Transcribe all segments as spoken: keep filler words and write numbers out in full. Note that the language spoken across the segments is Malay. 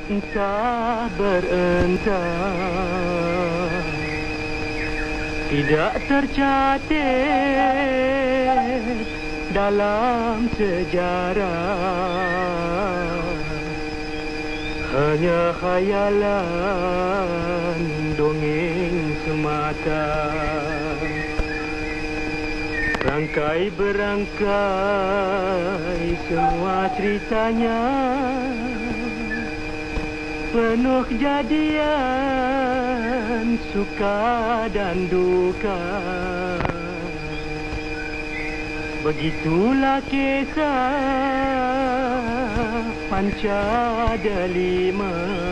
entah berentah, tidak tercatat dalam sejarah, hanya khayalan dongeng semata. Rangkai berangkai semua ceritanya, penuh kejadian suka dan duka. Begitulah kisah Panca Delima,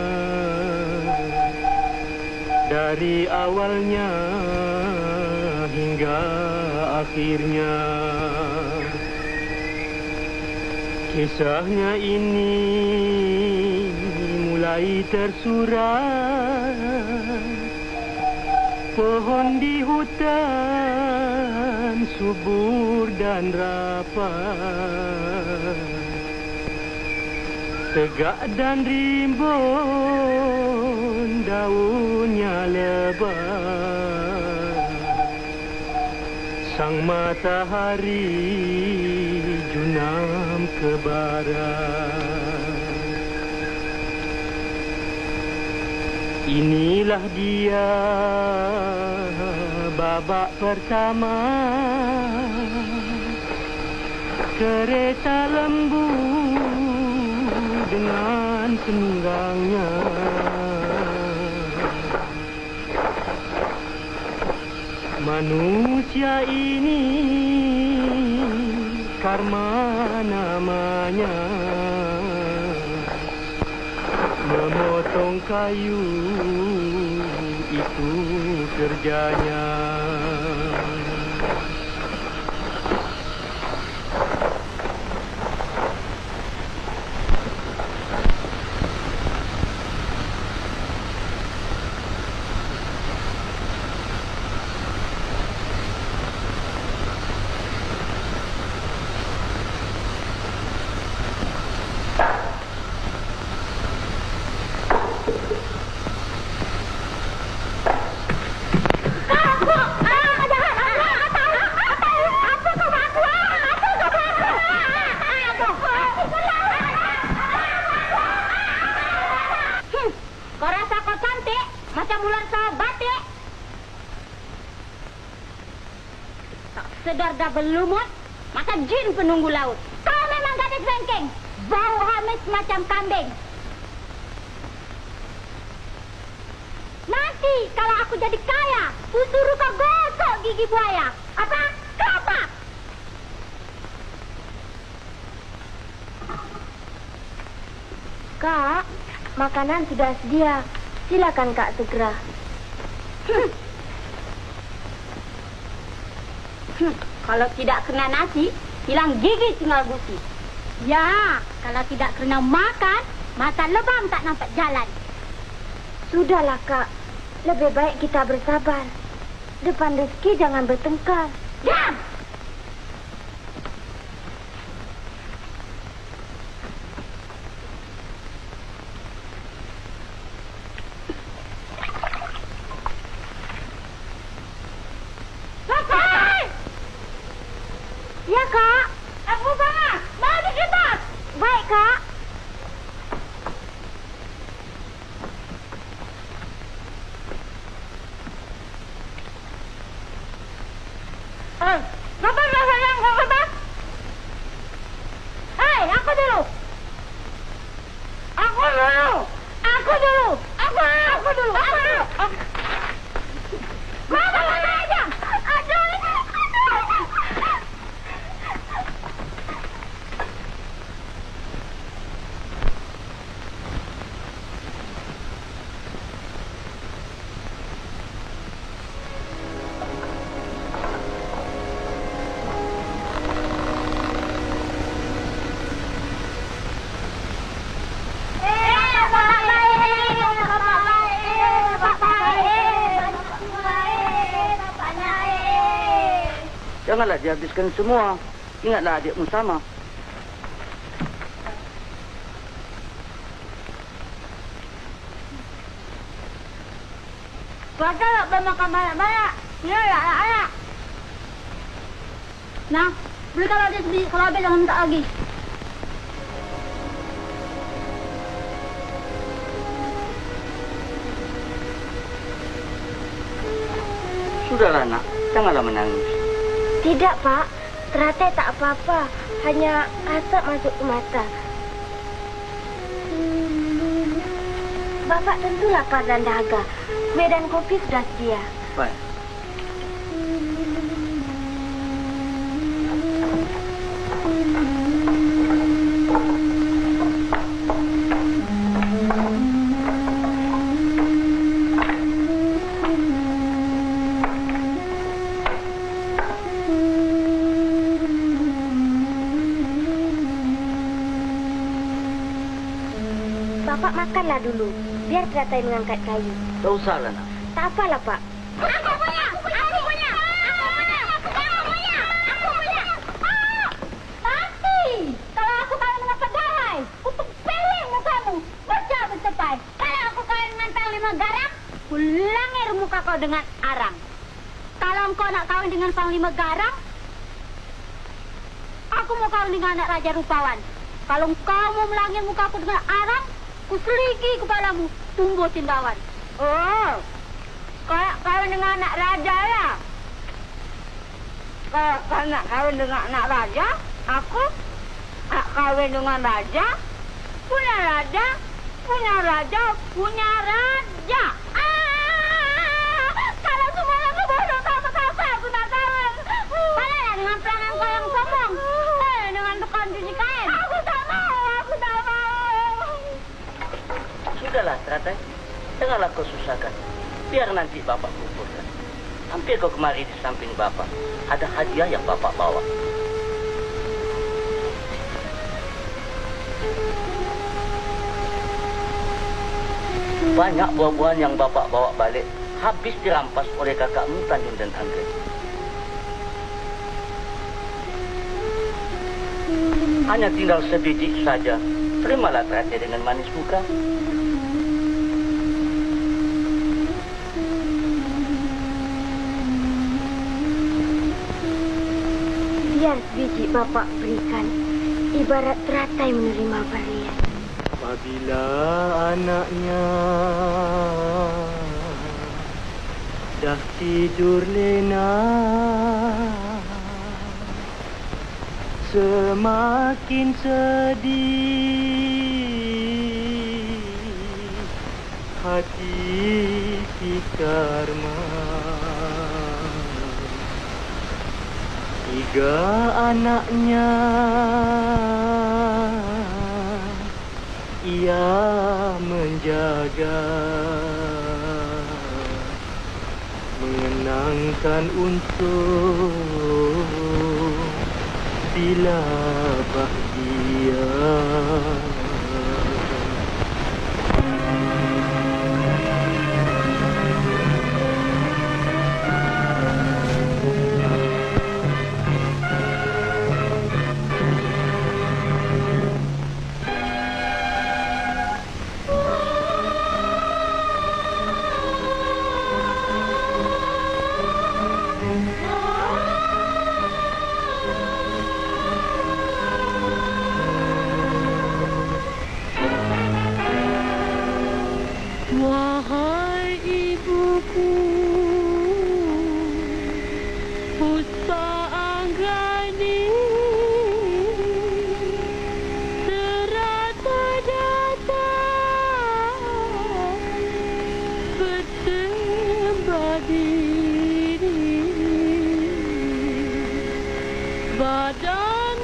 dari awalnya hingga akhirnya. Kisahnya ini mulai tersurat, pohon di hutan subur dan rapat, tegak dan rimbun daunnya lebat. Sang matahari junam ke barat. Inilah dia babak pertama, kereta lembu dengan penunggangnya. Manusia ini karma namanya, memotong kayu itu kerjanya. Dah berlumut, maka jin penunggu laut. Kau memang gadis bengkeng, bau hamis macam kambing. Nanti kalau aku jadi kaya, kusuruh kau gosok gigi buaya. Apa? Apa? Kak, makanan sudah sedia. Silakan Kak segera. Hmm. Hmm. Kalau tidak kena nasi, hilang gigi tinggal gusi. Ya, kalau tidak kena makan, mata lebam tak nampak jalan. Sudahlah Kak, lebih baik kita bersabar. Depan rezeki jangan bertengkar. Diam! Ya Kak, aku sama, mau dikipas. Baik Kak. Eh, kenapa nggak sayang kau kipas? Hei, aku dulu. Aku dulu. Aku dulu. Aku, aku dulu. Aku dulu. Mana mana aja? Aduh, aduh. Janganlah dihabiskan semua. Ingatlah adikmu sama. Kata tak makan banyak-banyak. Ya, ya, ya. Nah, beli kalau dia beli, kalau habis jangan minta lagi. Sudahlah nak, janganlah menangis. Tidak, Pak. Teratai tak apa-apa. Hanya asap masuk ke mata. Bapak tentu lapar dan dahaga. Kue dan kopi sudah sedia. Baik. Bapak makanlah dulu, biar Teratai mengangkat kayu. Tak usahlah nak. Tak apalah, Pak. Aku punya! Aku punya! Aku punya! Aku punya! Aku punya! Ah! Tapi, kalau aku kawin dengan Pedahai, untuk peleng mukamu, baca bercepai. Kalau aku kawin dengan Panglima Garam, kulangir muka kau dengan arang. Kalau engkau nak kawin dengan Panglima Garam, aku mau kawin dengan anak Raja Rupawan. Kalau engkau mau melangir mukaku dengan arang, kuseligi kepalamu, tumbuh cendawan. Oh, kayak kawin dengan anak raja ya? Kalau kau nak kawin dengan anak raja, aku nak kawin dengan raja, punya raja, punya raja, punya raja. Ah, kalau semuanya kebodoh sama kakak, aku tak kawin. Kalah dengan pelanan kau yang sombong, eh, dengan tukang cuci kain. Aku tak mau, aku tak mau. Sudahlah, Teratai. Janganlah kau susahkan. Biar nanti Bapak kumpulkan. Hampir kau kemari di samping Bapak. Ada hadiah yang Bapak bawa. Banyak buah-buahan yang Bapak bawa balik habis dirampas oleh kakakmu Tanjung dan Anggrek. Hanya tinggal sebiji saja. Terimalah Teratai dengan manis muka. Biar sebiji Bapak berikan, ibarat Teratai menerima berlian. Apabila anaknya dah tidur lena, semakin sedih hati si Karma. Tiga anaknya ia menjaga, mengenangkan untuk bila bahagia. Wahai ibuku, Puspa Anggrani, Teratai datang bersembah diri, badan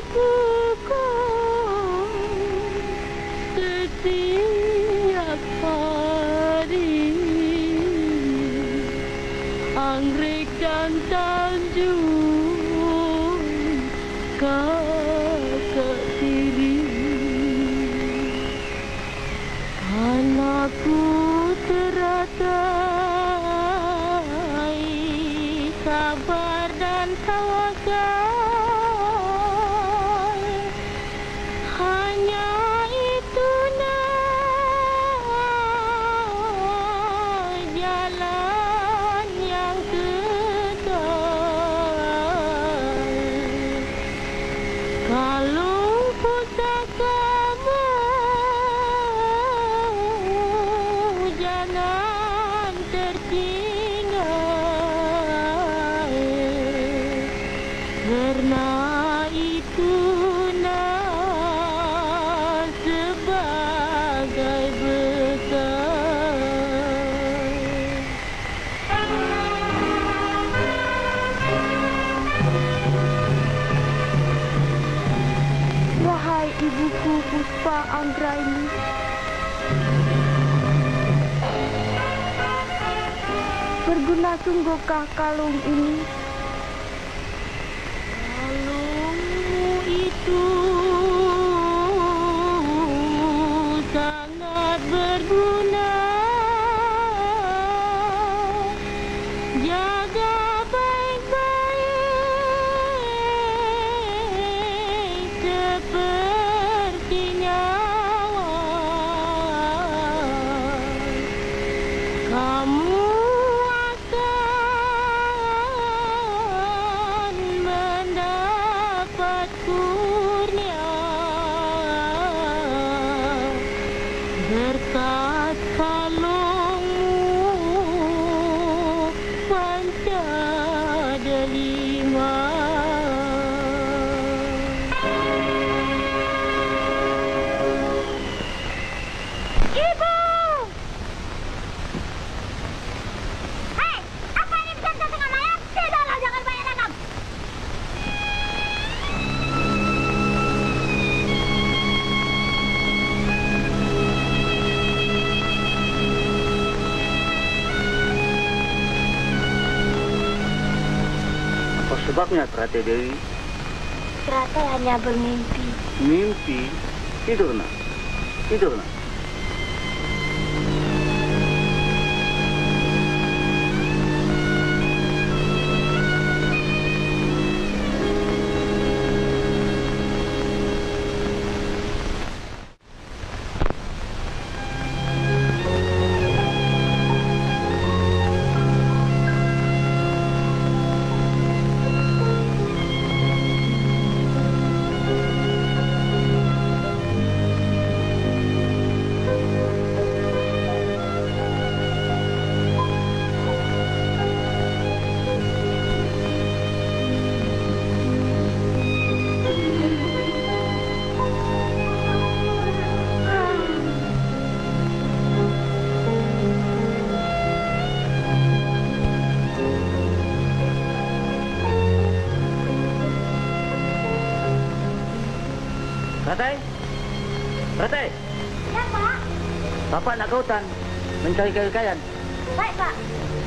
dipukul setiap hari. Anggrek dan Tanjung kakak tiri, anakku Teratai, sabar dan tawakal, hanya itu nah jalan di buku Puspa Anggraini. Berguna sunggukah kalung ini? Kalungmu itu sangat berguna. Jaga baik-baik seperti nyawa. Kamu akan mendapat kurnia berkat kalungmu panca delima. Ibu! Hei, apa ini bisa saya tengah malam? Tidaklah, jangan banyak tanam. Apa sebabnya, Trate Dewi? Ternyata hanya bermimpi. Mimpi? Tidur, nak. Tidur, nak. Ratai? Ratai? Ya, Pak. Bapak nak ke hutan mencari kayu-kayan. Baik, Pak.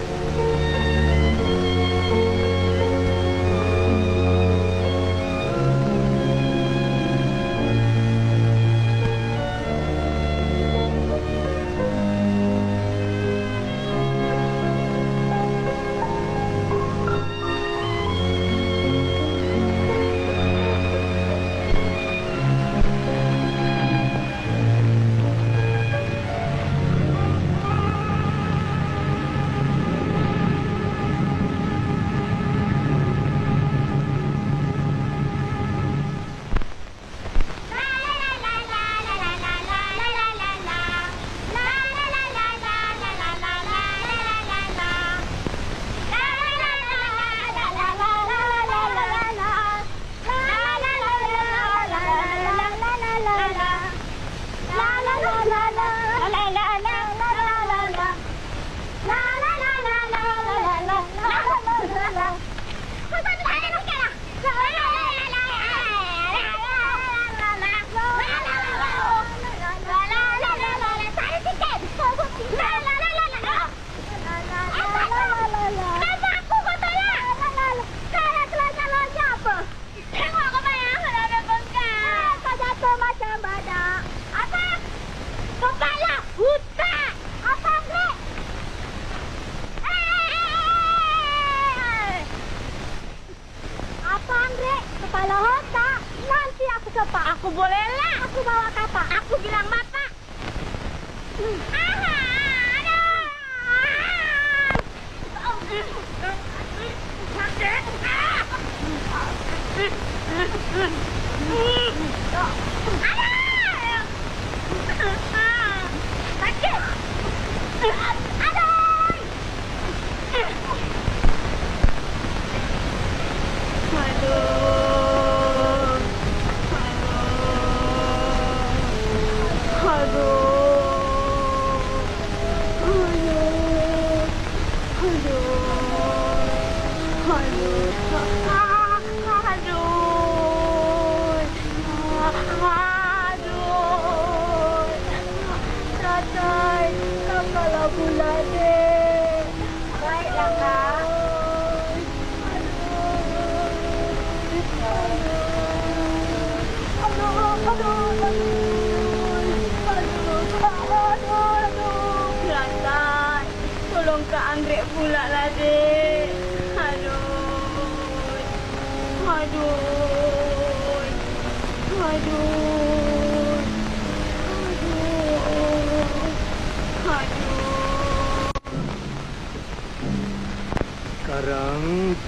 Aku bolehlah. Aku bawa kata. Aku bilang bapak. Hmm. Aduh. Aduh. Aduh. Kelantan, tolong Kak Anggrek pula lah, Dek. Aduh. Aduh. Aduh. Aduh. Aduh. Sekarang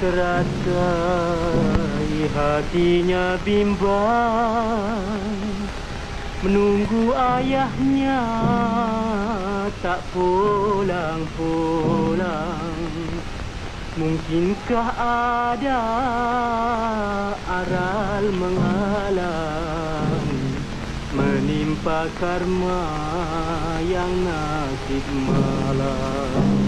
teratai hatinya bimbang, menunggu ayahnya tak pulang-pulang. Mungkinkah ada aral menghalang, menimpa karma yang nasib malang.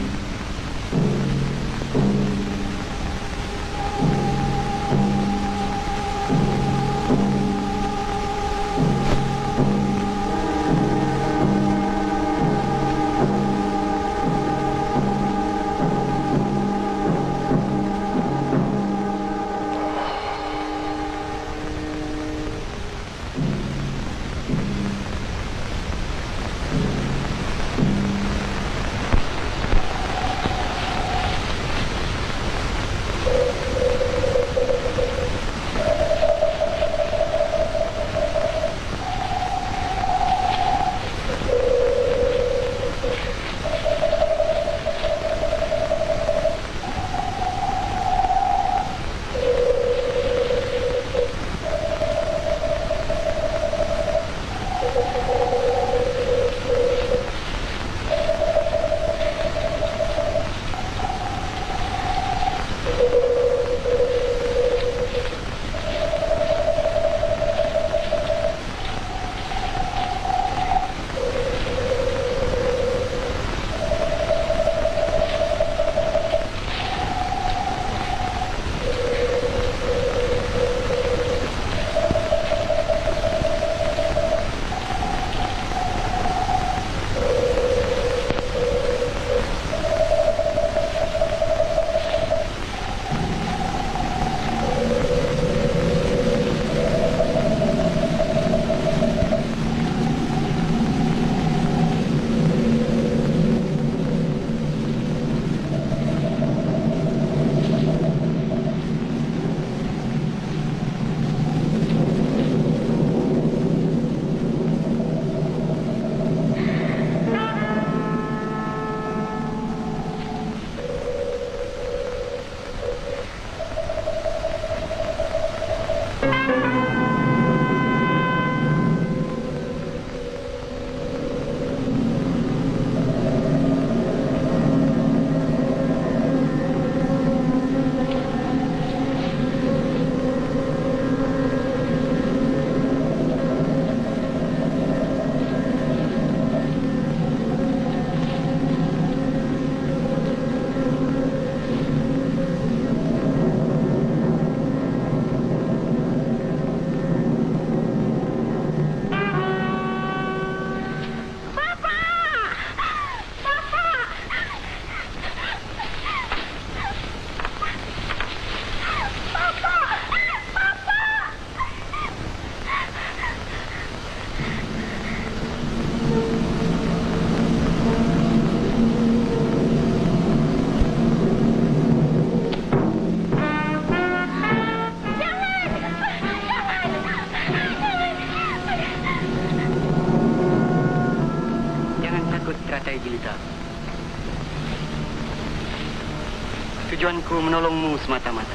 Tujuanku menolongmu semata-mata.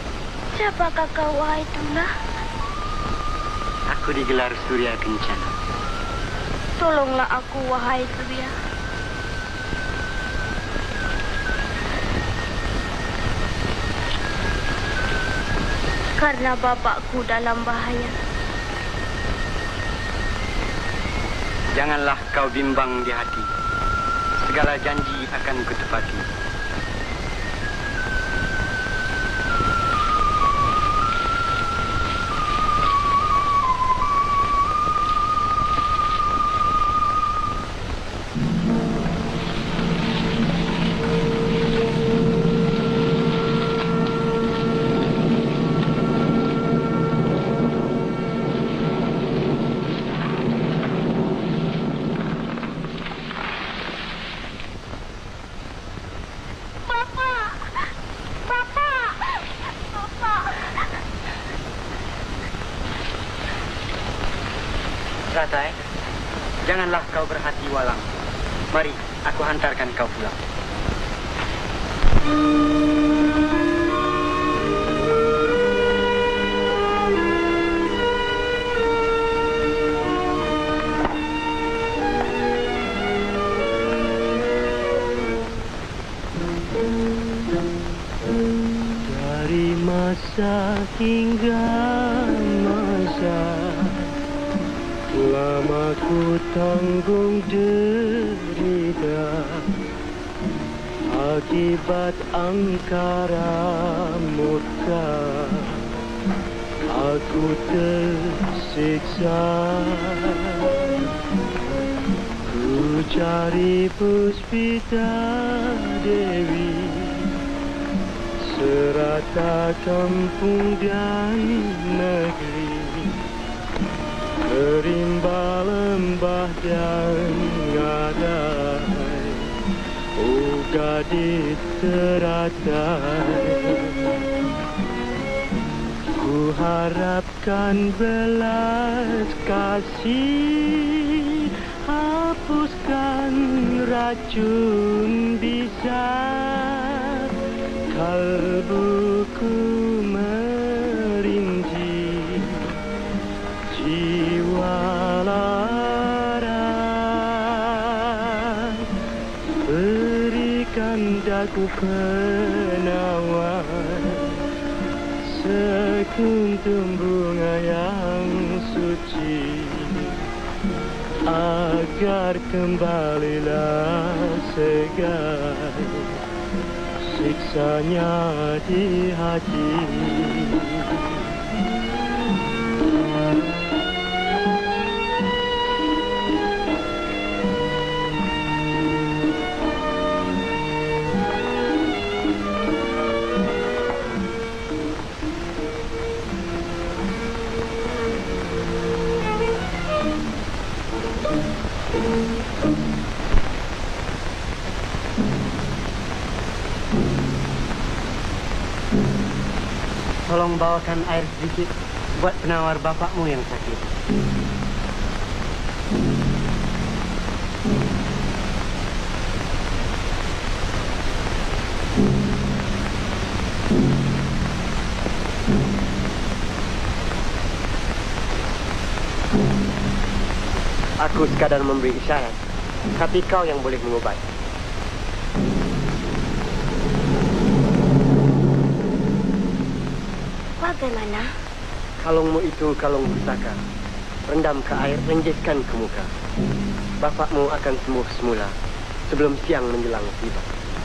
Siapakah kau, wahai Tuna? Aku digelar Surya Kencana. Tolonglah aku, wahai Surya. Karena bapakku dalam bahaya. Janganlah kau bimbang di hati. Segala janji akan kutepati. Ratai, janganlah kau berhati walang. Mari, aku hantarkan kau pulang. Dari masa hingga masa, lama ku tanggung derita akibat angkara murka. Aku tersiksa, ku cari Puspita Dewi serata kampung dan negeri, rimba lembah dan ngadai, oh gadis teratai. Ku harapkan belas kasih, hapuskan racun bisa, kalbuku merintih, jiwa lara. Berikan daku penawar, sekuntum bunga yang suci, agar kembalilah segar siksanya di hati. Tolong bawakan air sedikit buat penawar bapakmu yang sakit. Aku sekadar memberi isyarat, tapi kau yang boleh mengobati. Bagaimana? Kalungmu itu kalung pusaka. Rendam ke air, renjeskan ke muka. Bapakmu akan sembuh semula sebelum siang menjelang tiba.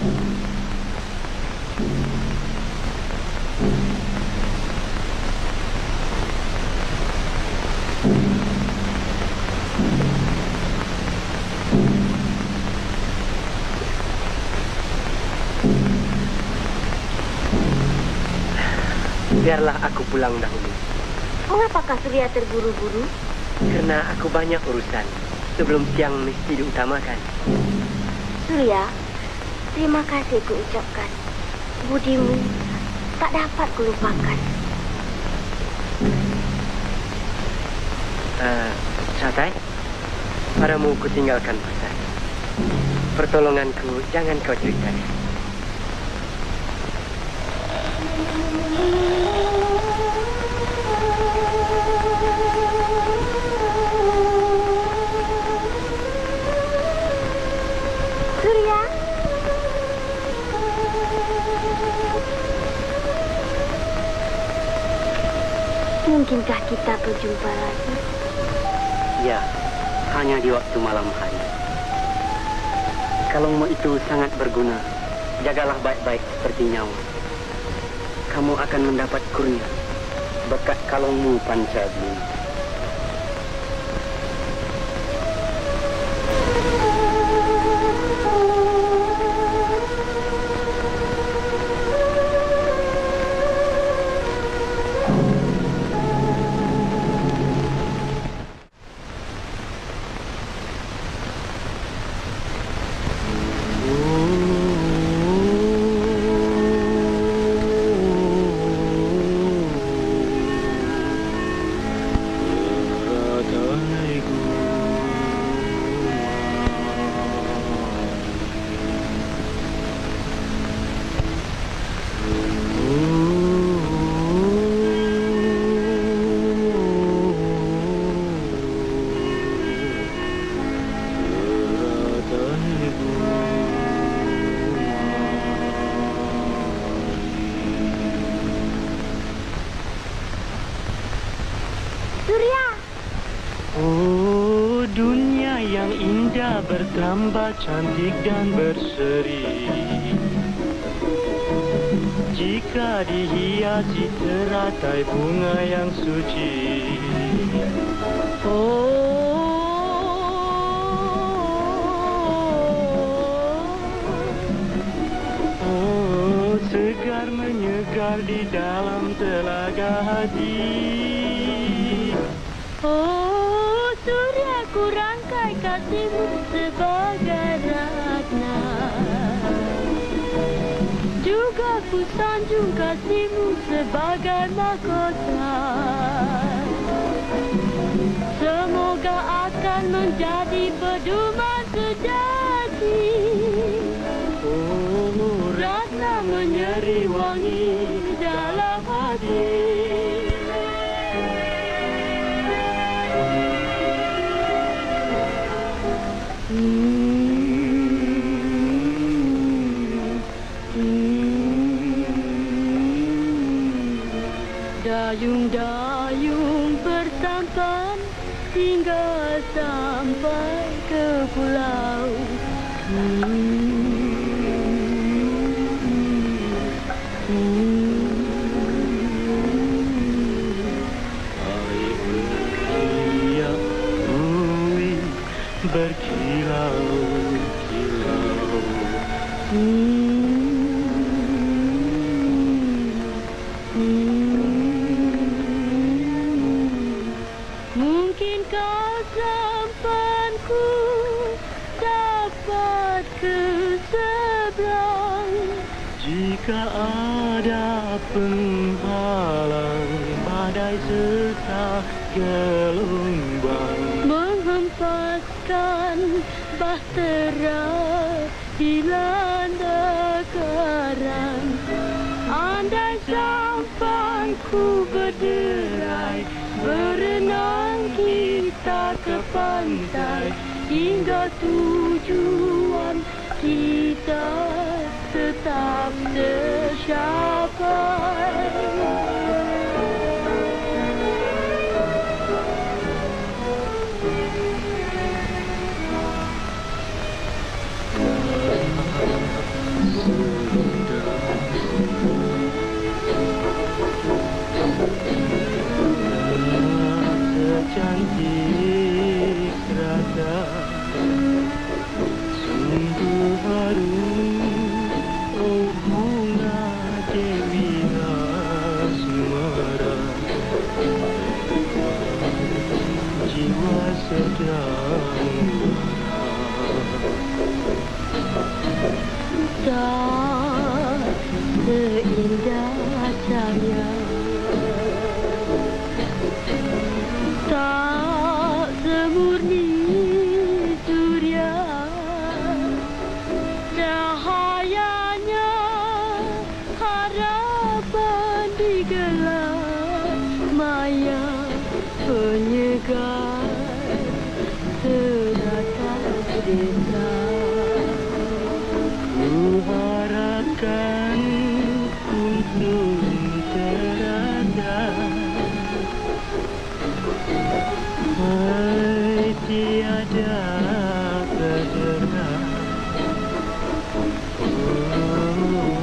Biarlah aku pulang dahulu. Mengapakah Surya terburu-buru? Karena aku banyak urusan. Sebelum siang mesti diutamakan. Surya, terima kasih ku ucapkan. Budimu tak dapat kulupakan. Uh, Satai, padamu ku tinggalkan pesan. Pertolonganku jangan kau ceritakan. Surya, mungkinkah kita berjumpa lagi? Ya, hanya di waktu malam hari. Kalungmu itu sangat berguna. Jagalah baik-baik seperti nyawa. Kamu akan mendapat kurnia berkat kalungmu Pancabili. Dunia yang indah bertambah cantik dan berseri jika dihiasi teratai bunga yang suci. Oh, oh, segar menyegar di dalam telaga hati. Oh, surya ku rangkai kasihmu sebagai ratna, juga ku sanjung kasihmu sebagai mahkota. Semoga akan menjadi pedoman sejati. Oh, Ratna menyeri wangi dalam hati. Dayung-dayung bersampan hingga sampai ke pulau. air berkilau, bumi berkilau-kilau. Mungkinkah sampanku dapat ke seberang? Jika ada penghalang badai serta gelombang, Menghempaskan bahtera dilanda karang. Andai sampanku berderai, berenang kita ke pantai, hingga tujuan kita tetap tercapai. Secantik rasa, sungguh harum, oh bunga Dewi Asmara. Jiwa sedang Tak seindah cahaya, tak semurni surya, cahayanya harapan di gelap maya, penyegar teratai desa. ku harapkan untuk terada. Hai tiada terjera, oh,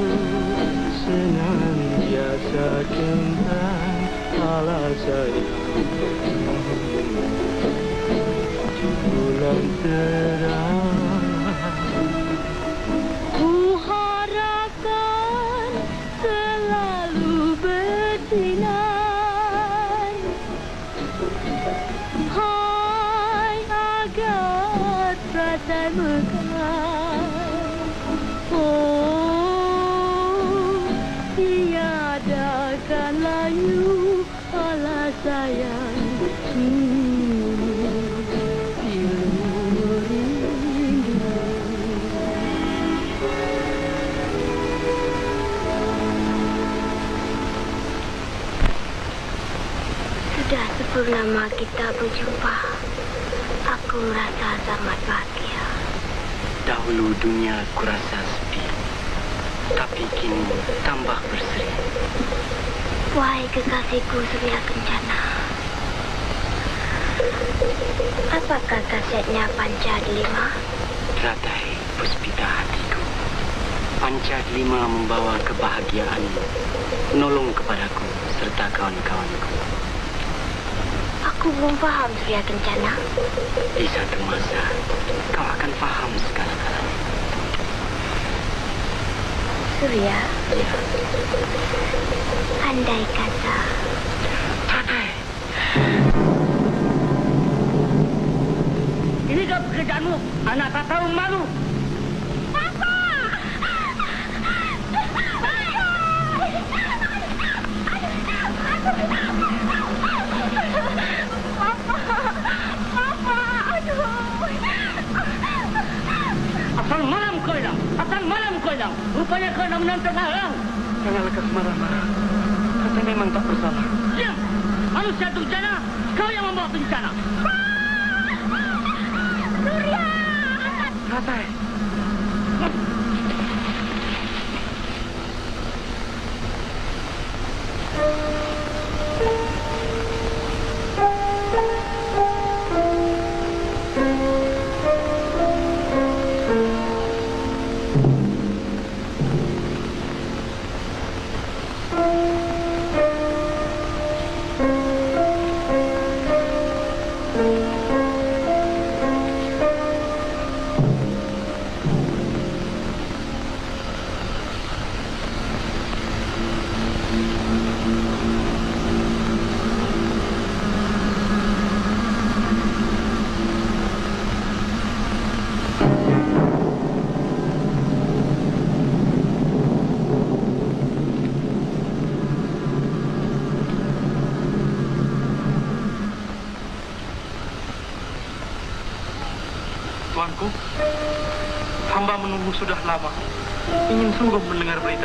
senantiasa tentang ala sayang. Bulan terang, Ku harapkan selalu bersinar, hai agar teratai mekar. Oh, tiadakan layu ala sayang. Sudah sepuluh lama kita berjumpa. Aku merasa sangat bahagia. Dahulu dunia kurasa sepi, tapi kini tambah berseri. Wahai kekasihku Surya Kencana, Apakah kasetnya Pancadelima? Teratai puspita hatiku. Pancadelima membawa kebahagiaan, menolong kepadaku serta kawan-kawanku. Aku belum paham Surya Kencana. Di satu masa, kau akan paham segala-galanya. Surya, Ya, andai kata Teratai. Ini kau pekerjaanmu, anak tak tahu malu. Asal malam kau hilang, asal malam kau hilang. Rupanya kau nak menonton halang. Jangan lekas marah-marah. Teratai memang tak bersalah. Diam! Manusia itu bencana, kau yang membawa bencana. Teratai. Tuanku, hamba menunggu sudah lama. Ingin sungguh mendengar berita.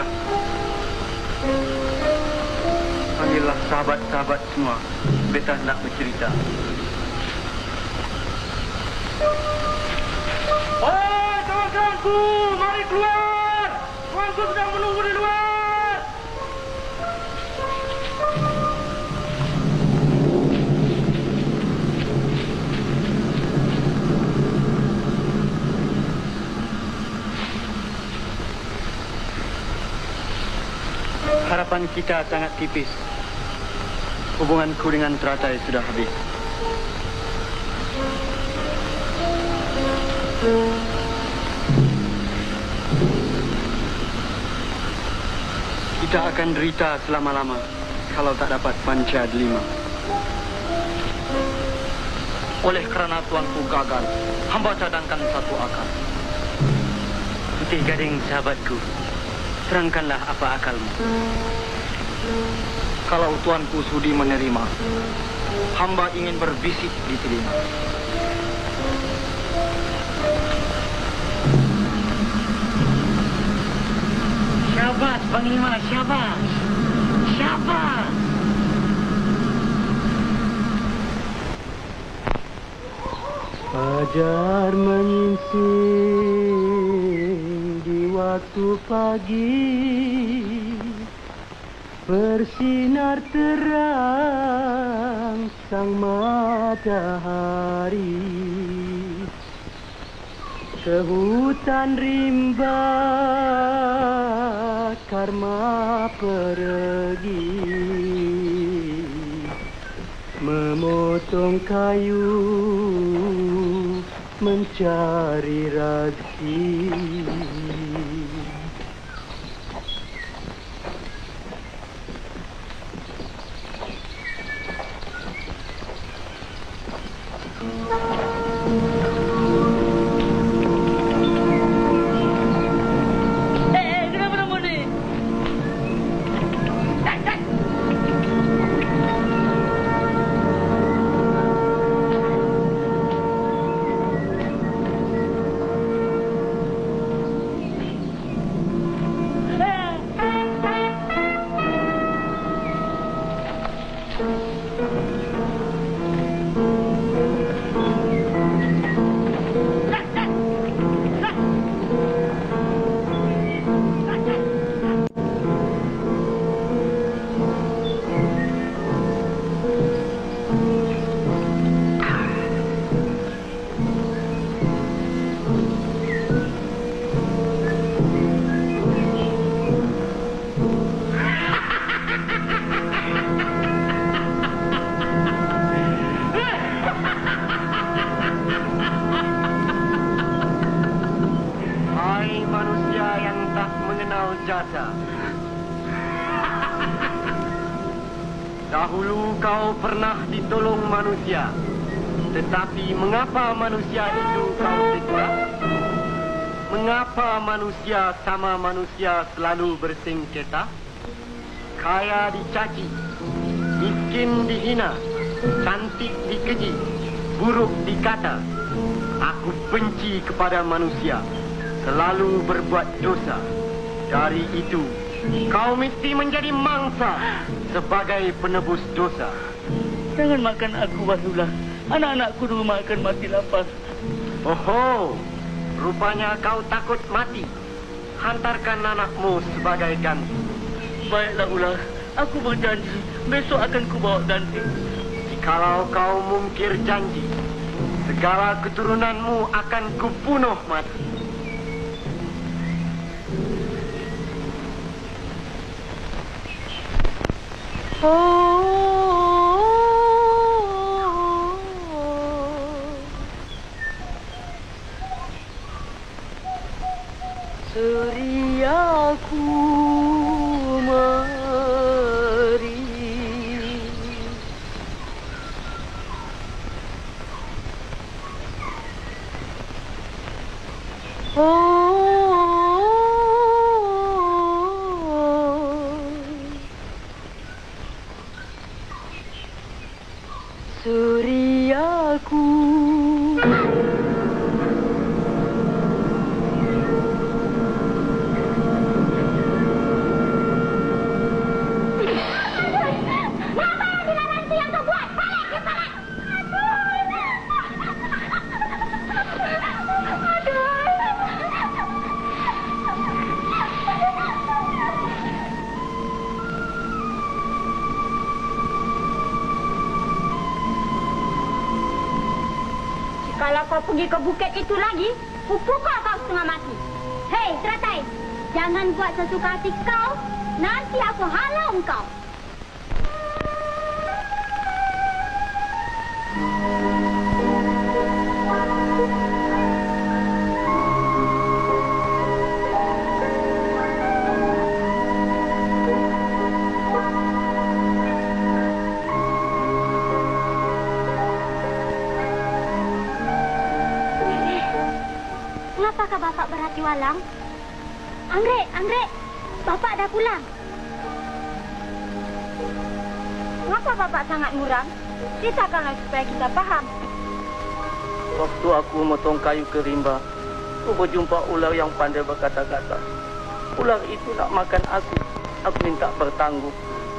Panggillah sahabat-sahabat semua. Beta hendak bercerita. Oh, kawan-kawanku, mari keluar. Tuanku sedang menunggu di luar. Harapan kita sangat tipis. Hubunganku dengan Teratai sudah habis. Kita akan derita selama-lama kalau tak dapat Pancadelima. Oleh kerana tuanku gagal, hamba cadangkan satu akal. Putih Gading sahabatku, terangkanlah apa akalmu. Kalau tuanku sudi menerima, hamba ingin berbisik di telinga. Syabas, Panglima, syabas. Syabas. Fajar menyingsing di waktu pagi, bersinar terang sang matahari. Ke hutan rimba karma pergi, memotong kayu mencari rezeki. berjasa. Dahulu kau pernah ditolong manusia. Tetapi mengapa manusia itu kau siksa? Mengapa manusia sama manusia selalu bersengketa? Kaya dicaci, miskin dihina, cantik dikeji, buruk dikata. Aku benci kepada manusia, selalu berbuat dosa. Dari itu, kau mesti menjadi mangsa sebagai penebus dosa. Jangan makan aku, Wasulah. Anak-anakku di rumah akan mati lapar. Oho, rupanya kau takut mati. Hantarkan anakmu sebagai ganti. Baiklah, Ular. Aku berjanji, besok akan kubawa ganti. Jikalau kau mungkir janji, segala keturunanmu akan kubunuh mati. Oh, Suriaku mari, oh, Suriaku. Kalau kau pergi ke bukit itu lagi, kupukul kau setengah mati. Hei, Teratai, jangan buat sesuka hati kau. Nanti aku halau kau. Mengapakah Bapak berhati walang? Anggrek, Anggrek, Bapak dah pulang. Mengapa Bapak sangat muram? Ceritakanlah supaya kita paham. Waktu aku memotong kayu ke rimba, aku berjumpa ular yang pandai berkata-kata. Ular itu nak makan aku. Aku minta bertanggung.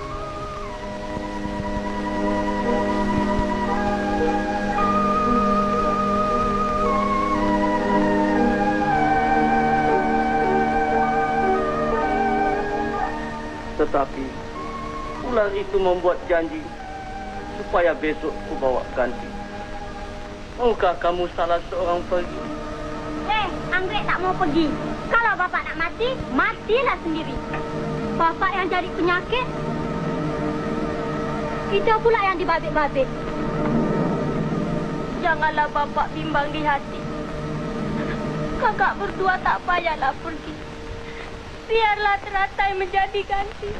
Tetapi ular itu membuat janji supaya besok ku bawa ganti. Maukah kamu salah seorang pergi? Eh, Anggrek tak mau pergi. Kalau Bapak nak mati, matilah sendiri. Bapak yang jadi penyakit, kita pula yang dibabit-babit. Janganlah Bapak bimbang di hati. Kakak berdua tak payahlah pergi. Biarlah Teratai menjadi ganti.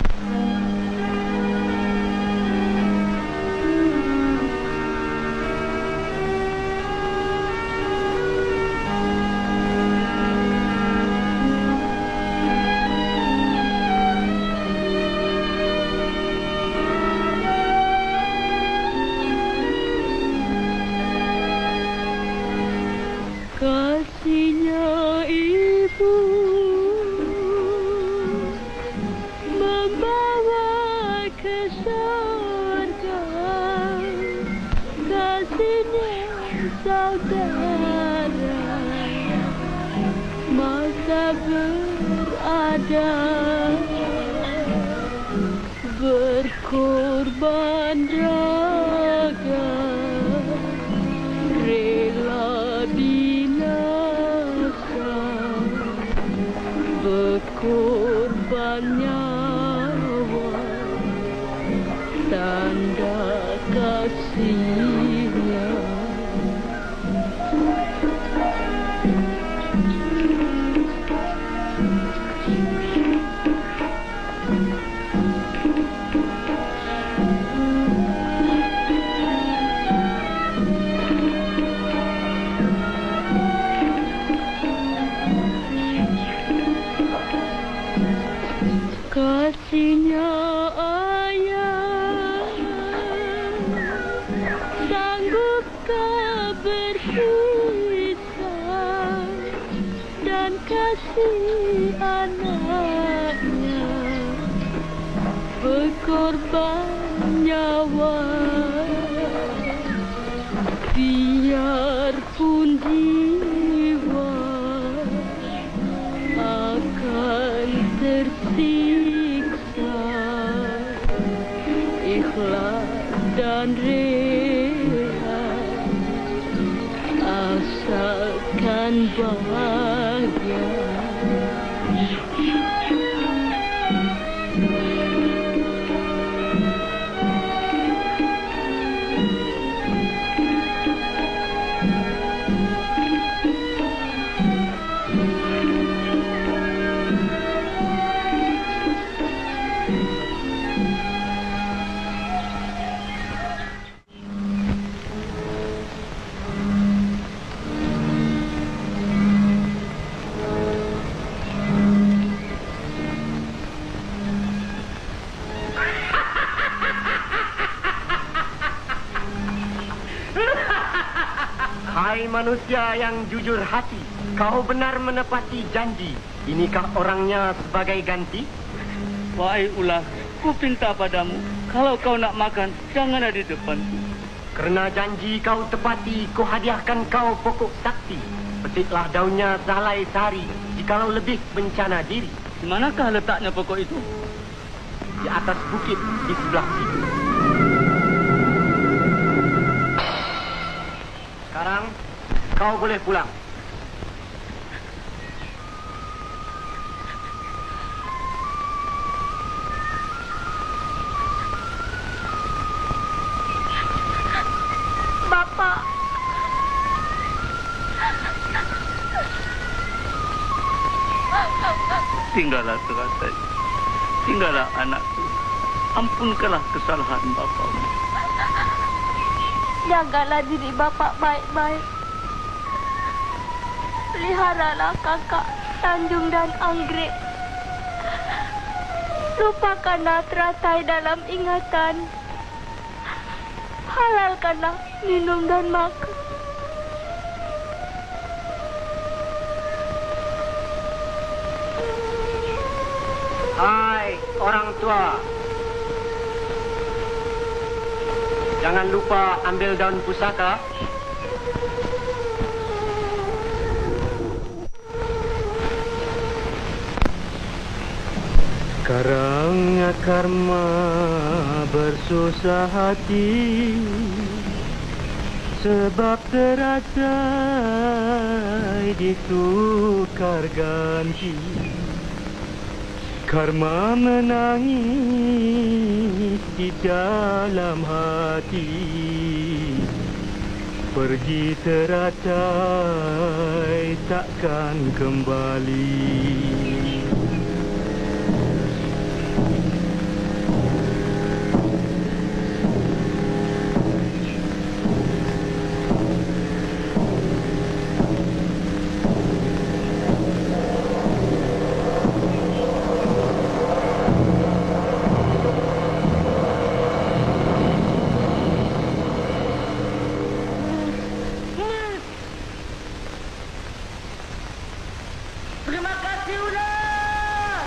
Kasihnya ibu membawa ke surga, kasihnya saudara masa berada, berkorban raga, rela binasa, berkorban nyawa, tanda kasihnya. berpisah dan kasih anaknya berkorban nyawa, biarpun jiwa akan tersiksa, ikhlas dan rela asalkan bahagia. Hai manusia yang jujur hati, kau benar menepati janji. Inikah orangnya sebagai ganti? Wahai ular, ku pinta padamu, kalau kau nak makan, jangan ada di depanku. Kerana janji kau tepati, ku hadiahkan kau pokok sakti. Petiklah daunnya sehelai sehari, jikalau lebih bencana diri. Di manakah letaknya pokok itu? Di atas bukit di sebelah situ. Sekarang kau boleh pulang. Bapak. Tinggallah teratai, tinggallah anakku. Ampunkanlah kesalahan bapamu. Jagalah diri Bapak baik-baik. Peliharalah kakak Tanjung dan Anggrek. Lupakanlah teratai dalam ingatan. Halalkanlah minum dan makan. Hai orang tua, jangan lupa ambil daun pusaka. Sekarangnya karma bersusah hati, sebab teratai ditukar ganti. Karma menangis di dalam hati, pergi teratai takkan kembali. Terima kasih ular.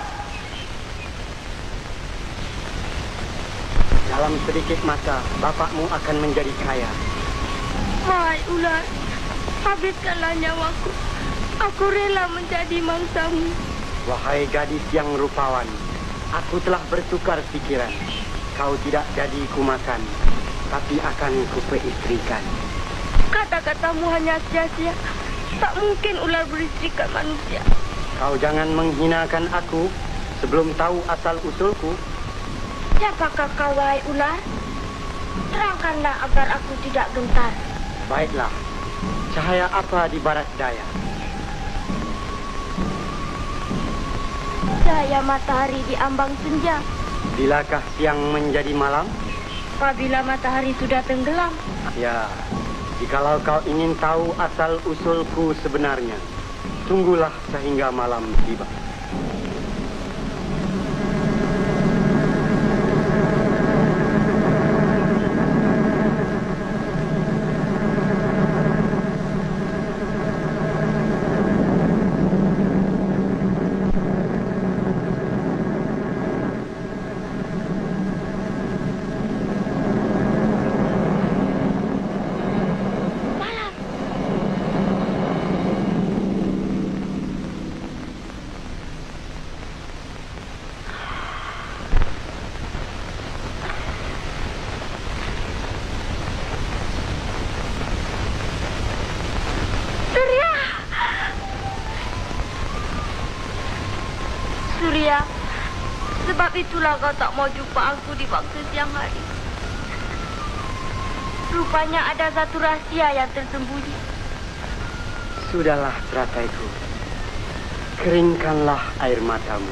Dalam sedikit masa, bapakmu akan menjadi kaya. Hai ular, habiskanlah nyawaku. Aku rela menjadi mangsamu. Wahai gadis yang rupawan, aku telah bertukar pikiran. Kau tidak jadi kumakan, tapi akan kuperistrikan. Kata-katamu hanya sia-sia. Tak mungkin ular beristrikan manusia. Kau jangan menghinakan aku sebelum tahu asal-usulku. Siapakah kau, wahai ular? Terangkanlah agar aku tidak gentar. Baiklah, cahaya apa di barat daya? Cahaya matahari di ambang senja. Bilakah siang menjadi malam? Apabila matahari sudah tenggelam. Ya, jikalau kau ingin tahu asal-usulku sebenarnya, tunggulah sehingga malam tiba. Surya! Surya, sebab itulah kau tak mau jumpa aku di waktu siang hari. Rupanya ada satu rahsia yang tersembunyi. Sudahlah, terataiku. Keringkanlah air matamu.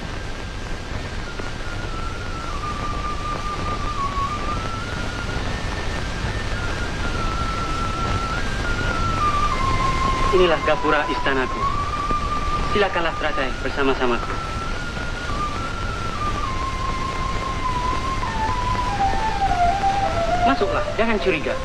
Inilah gapura istanaku. Silakanlah teratai bersama-samaku. Masuklah, jangan curiga.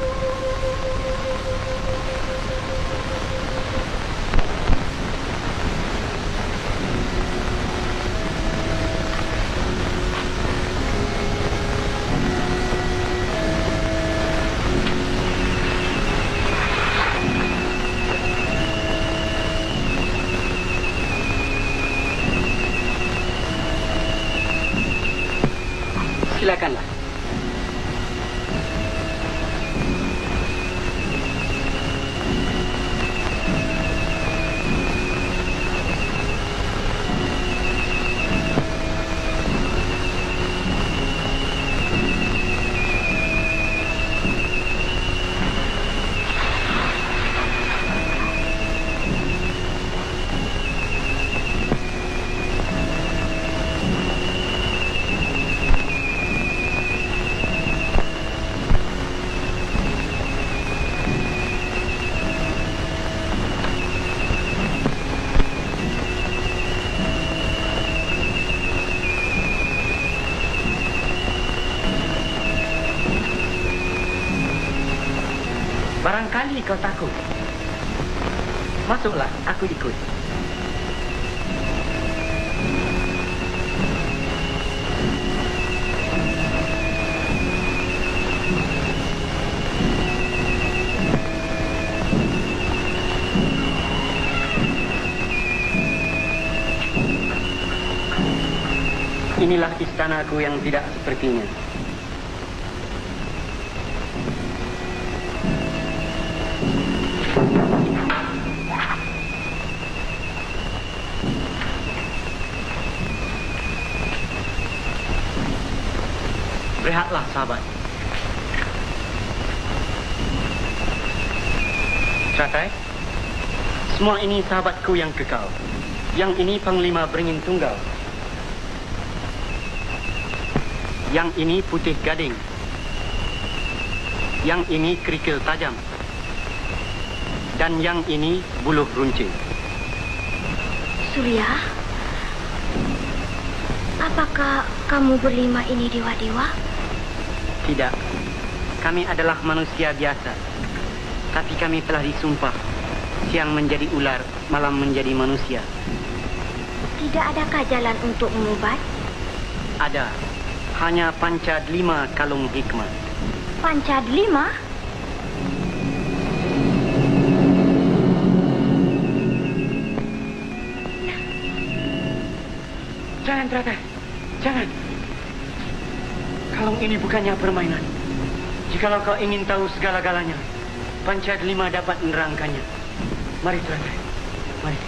Silakanlah. Barangkali kau takut. Masuklah, aku ikut. Inilah istanaku yang tidak sepertinya. Rehatlah, sahabat. Teratai, semua ini sahabatku yang kekal. Yang ini Panglima Beringin Tunggal. Yang ini Putih Gading. Yang ini Kerikil Tajam. Dan yang ini Buluh Runcing. Surya, apakah kamu berlima ini dewa-dewa? Tidak, kami adalah manusia biasa. Tapi kami telah disumpah, siang menjadi ular, malam menjadi manusia. Tidak adakah jalan untuk mengubat? Ada, hanya Pancadlima Kalung Hikmah. Pancadlima? Jangan, Teratai, jangan. Kalung ini bukannya permainan. Jikalau kau ingin tahu segala-galanya, Pancadlima dapat menerangkannya. Mari, Teratai, mari.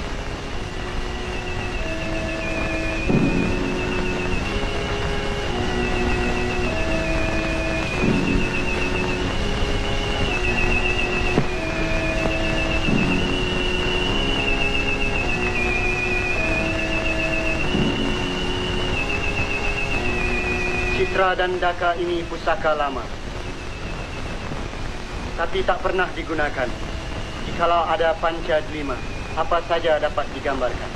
Citra dan Daka ini pusaka lama, tapi tak pernah digunakan. Jikalau ada Pancadlima, apa saja dapat digambarkan.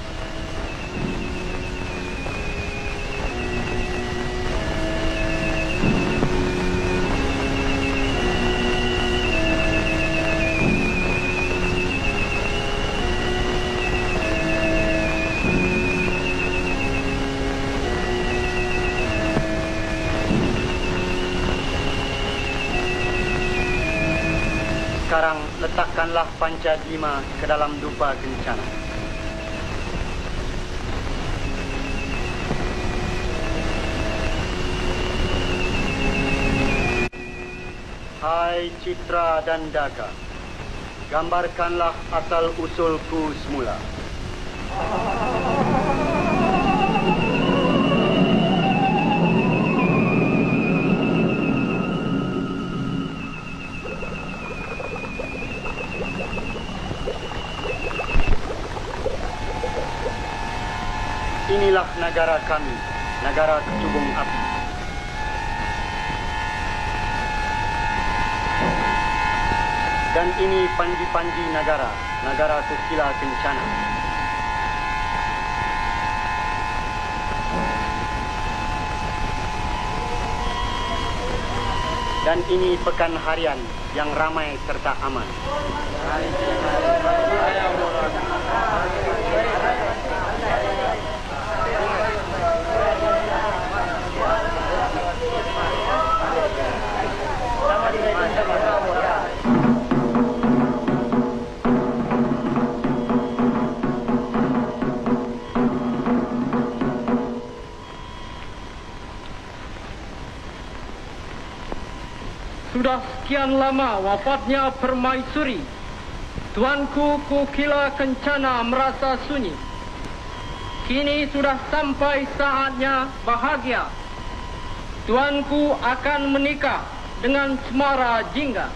Sekarang letakkanlah Pancadlima ke dalam dupa kencana. Hai Citra dan Daka, Gambarkanlah asal-usulku semula. Inilah negara kami, negara kecubung api. Dan ini panji-panji negara, negara Kukila Kencana. Dan ini pekan harian yang ramai serta aman. Sudah sekian lama wafatnya Permaisuri, Tuanku Kukila Kencana merasa sunyi. Kini sudah sampai saatnya bahagia. Tuanku akan menikah dengan Cemara Jingga.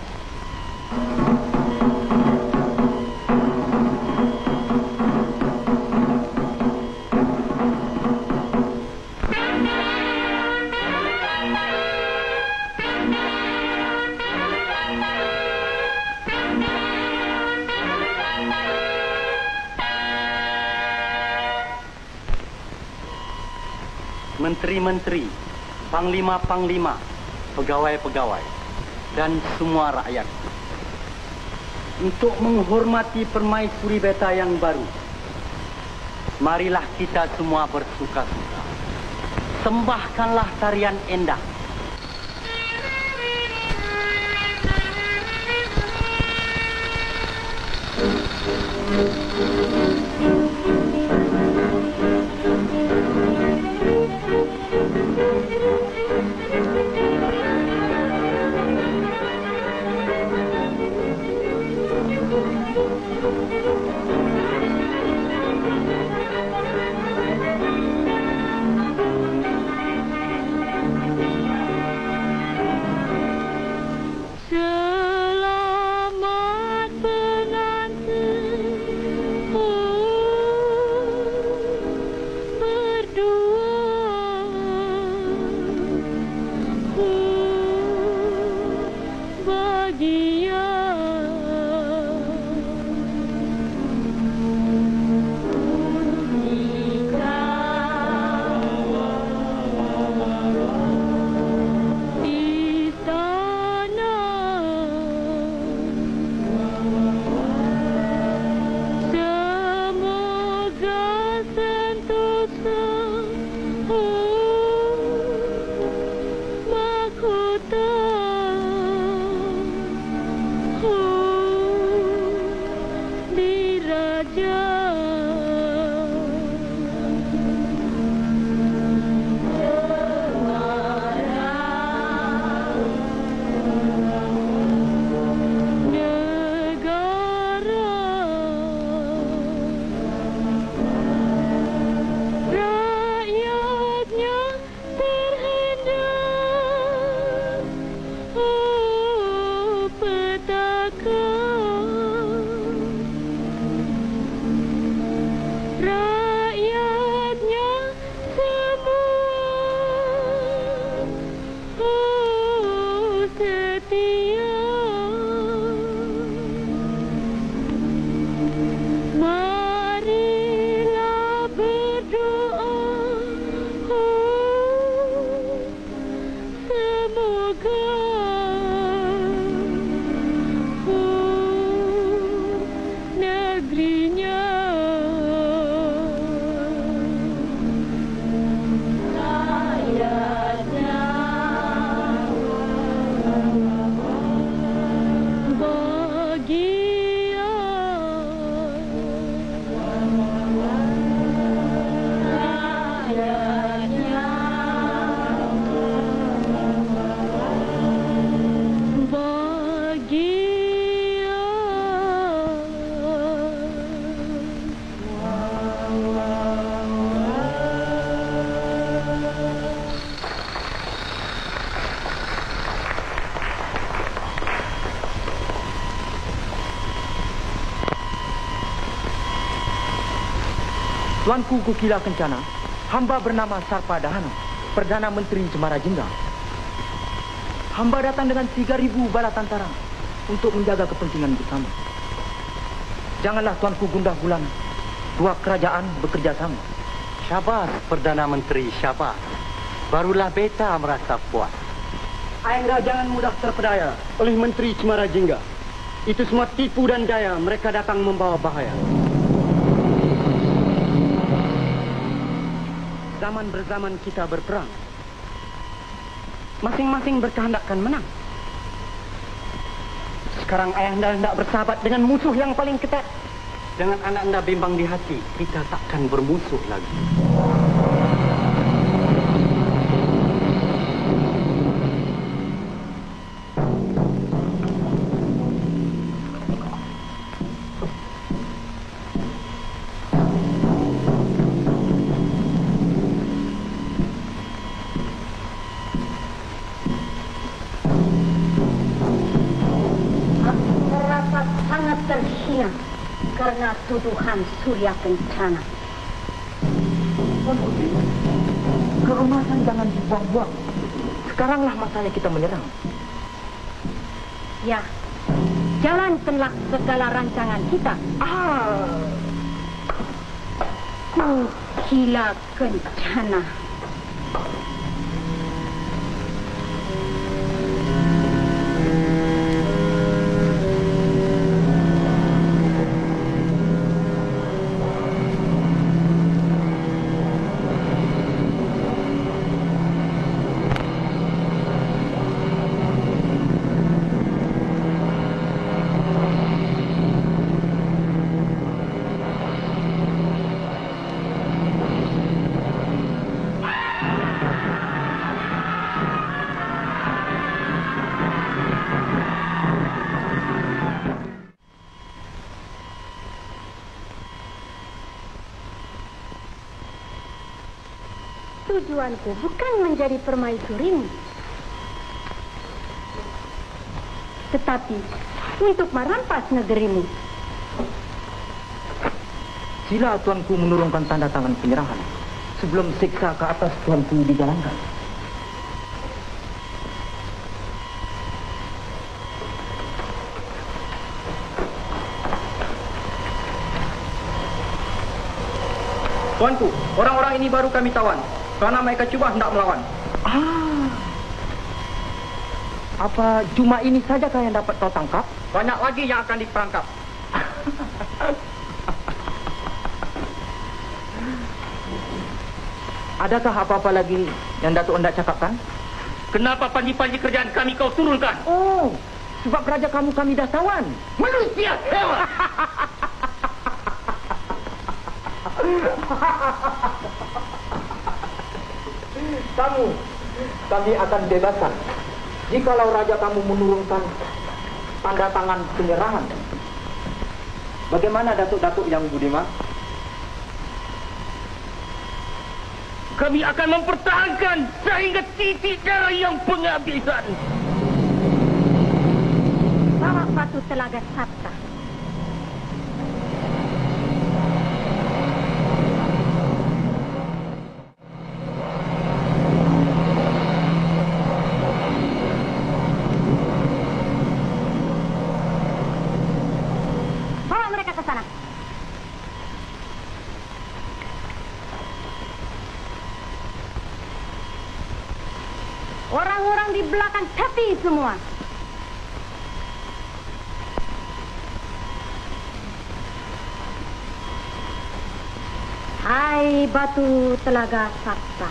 Menteri-menteri, panglima-panglima, pegawai-pegawai, dan semua rakyat. Untuk menghormati Permaisuri Beta yang baru, marilah kita semua bersuka-suka. Sembahkanlah tarian endah. Tuanku Kukila Kencana, hamba bernama Sarpadahana, Perdana Menteri Cemara Jingga. Hamba datang dengan tiga ribu bala tentara untuk menjaga kepentingan bersama. Janganlah Tuanku gundah gulana. Dua kerajaan bekerja sama. Syabas, Perdana Menteri, syabas. Barulah beta merasa puas. Anda jangan mudah terpedaya oleh Menteri Cemara Jingga. Itu semua tipu dan daya, mereka datang membawa bahaya. Zaman berzaman kita berperang. Masing-masing berkehendakkan menang. Sekarang ayah anda hendak bersahabat dengan musuh yang paling ketat. Dengan anak anda bimbang di hati, kita takkan bermusuh lagi. Karena tuduhan Surya Kencana. Keemasan jangan dibuang-buang. Sekaranglah masanya kita menyerang. Ya, jalankanlah segala rancangan kita. Ah, Kukila Kencana. Tujuanku bukan menjadi permaisurimu, tetapi untuk merampas negerimu. Sila tuanku menurunkan tanda tangan penyerahan sebelum siksa ke atas tuanku dijalankan. Tuanku, orang-orang ini baru kami tawan karena mereka cuba hendak melawan. Ah, apa cuma ini saja kau yang dapat kau tangkap? Banyak lagi yang akan diperangkap. Adakah apa-apa lagi yang Datuk hendak cakapkan? Kenapa panji-panji kerjaan kami kau turunkan? Oh, sebab raja kamu kami dah tawan. Manusia hewan! Kamu, kami akan bebaskan jikalau raja kamu menurunkan tanda tangan penyerahan. Bagaimana datuk-datuk yang budiman? Kami akan mempertahankan sehingga titik darah yang penghabisan. Bawa batu Telaga Sabta. Orang-orang di belakang tepi semua. Hai batu Telaga Sabta.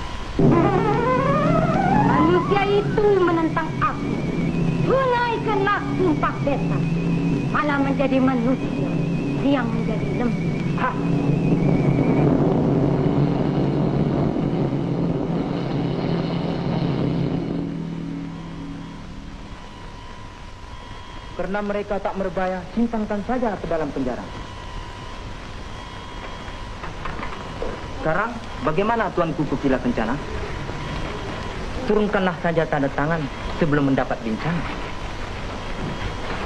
Manusia itu menentang aku. Tunaikanlah sumpah beta. Malah menjadi manusia yang menjadi lembut. Ha. Karena mereka tak berbahaya, simpangkan saja ke dalam penjara. Sekarang, bagaimana tuanku Kukila Kencana? Turunkanlah saja tanda tangan sebelum mendapat bencana.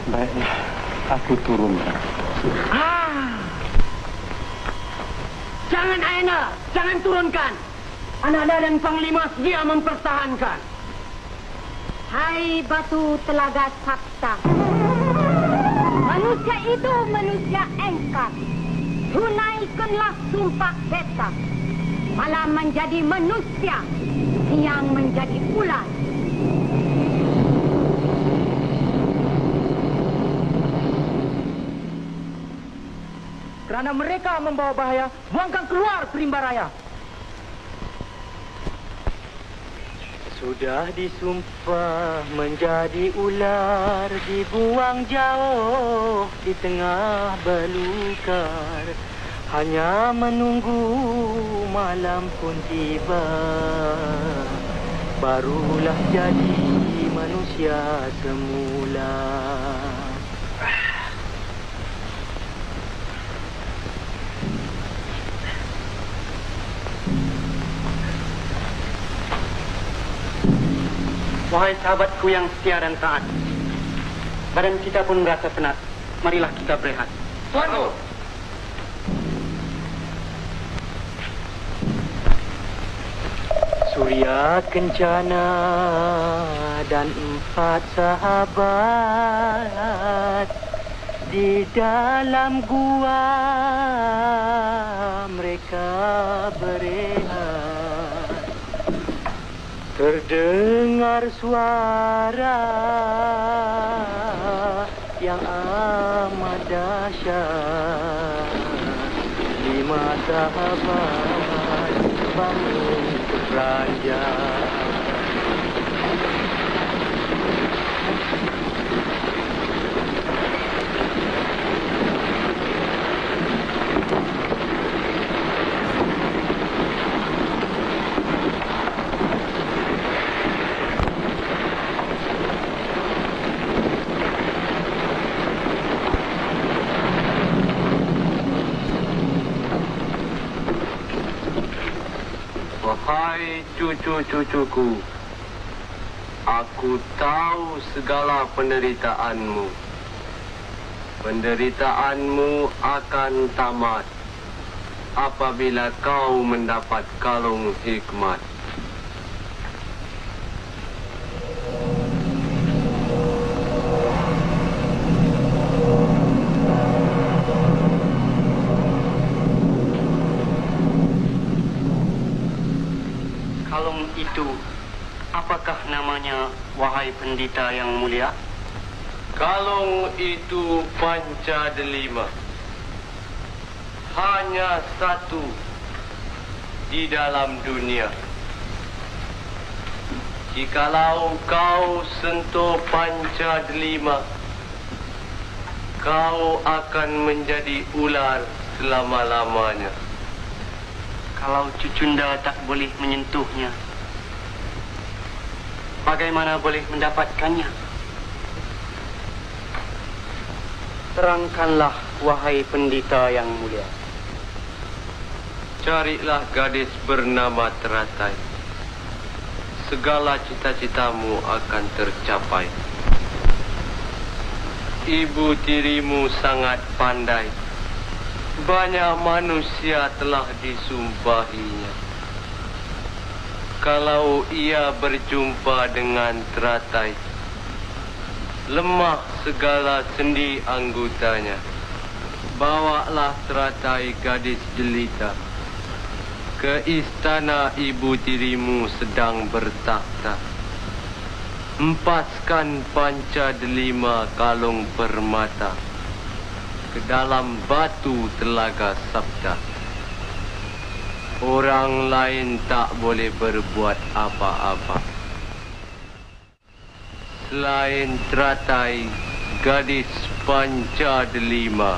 Baiklah, aku turun. Ah! Jangan Aina, jangan turunkan. Ananda dan Panglima sedia mempertahankan. Hai batu telaga Sabta. Manusia itu manusia engkar. Tunaikanlah sumpah beta. Malam menjadi manusia, siang menjadi ular. Kerana mereka membawa bahaya, buangkan keluar Perimbaraya. Sudah disumpah menjadi ular, dibuang jauh di tengah belukar. Hanya menunggu malam pun tiba, barulah jadi manusia semula. Wahai sahabatku yang setia dan taat, badan kita pun merasa penat. Marilah kita berehat. Tuanku. Surya Kencana dan empat sahabat di dalam gua mereka berehat. Terdengar suara yang amat dahsyat. Lima sahabat bangun beranjak. Wahai cucu-cucuku, aku tahu segala penderitaanmu. Penderitaanmu akan tamat apabila kau mendapat kalung hikmat. Kalung itu, apakah namanya, wahai pendeta yang mulia? Kalung itu panca delima. Hanya satu di dalam dunia. Jikalau kau sentuh panca delima, kau akan menjadi ular selama-lamanya. Kalau Cucunda tak boleh menyentuhnya, bagaimana boleh mendapatkannya? Terangkanlah, wahai pendeta yang mulia. Carilah gadis bernama Teratai. Segala cita-citamu akan tercapai. Ibu tirimu sangat pandai. Banyak manusia telah disumpahinya. Kalau ia berjumpa dengan Teratai, lemah segala sendi anggotanya. Bawalah Teratai gadis jelita ke istana ibu tirimu sedang bertakhta. Empaskan panca delima kalung permata ke dalam batu telaga Sabta. Orang lain tak boleh berbuat apa-apa selain Teratai gadis panca delima.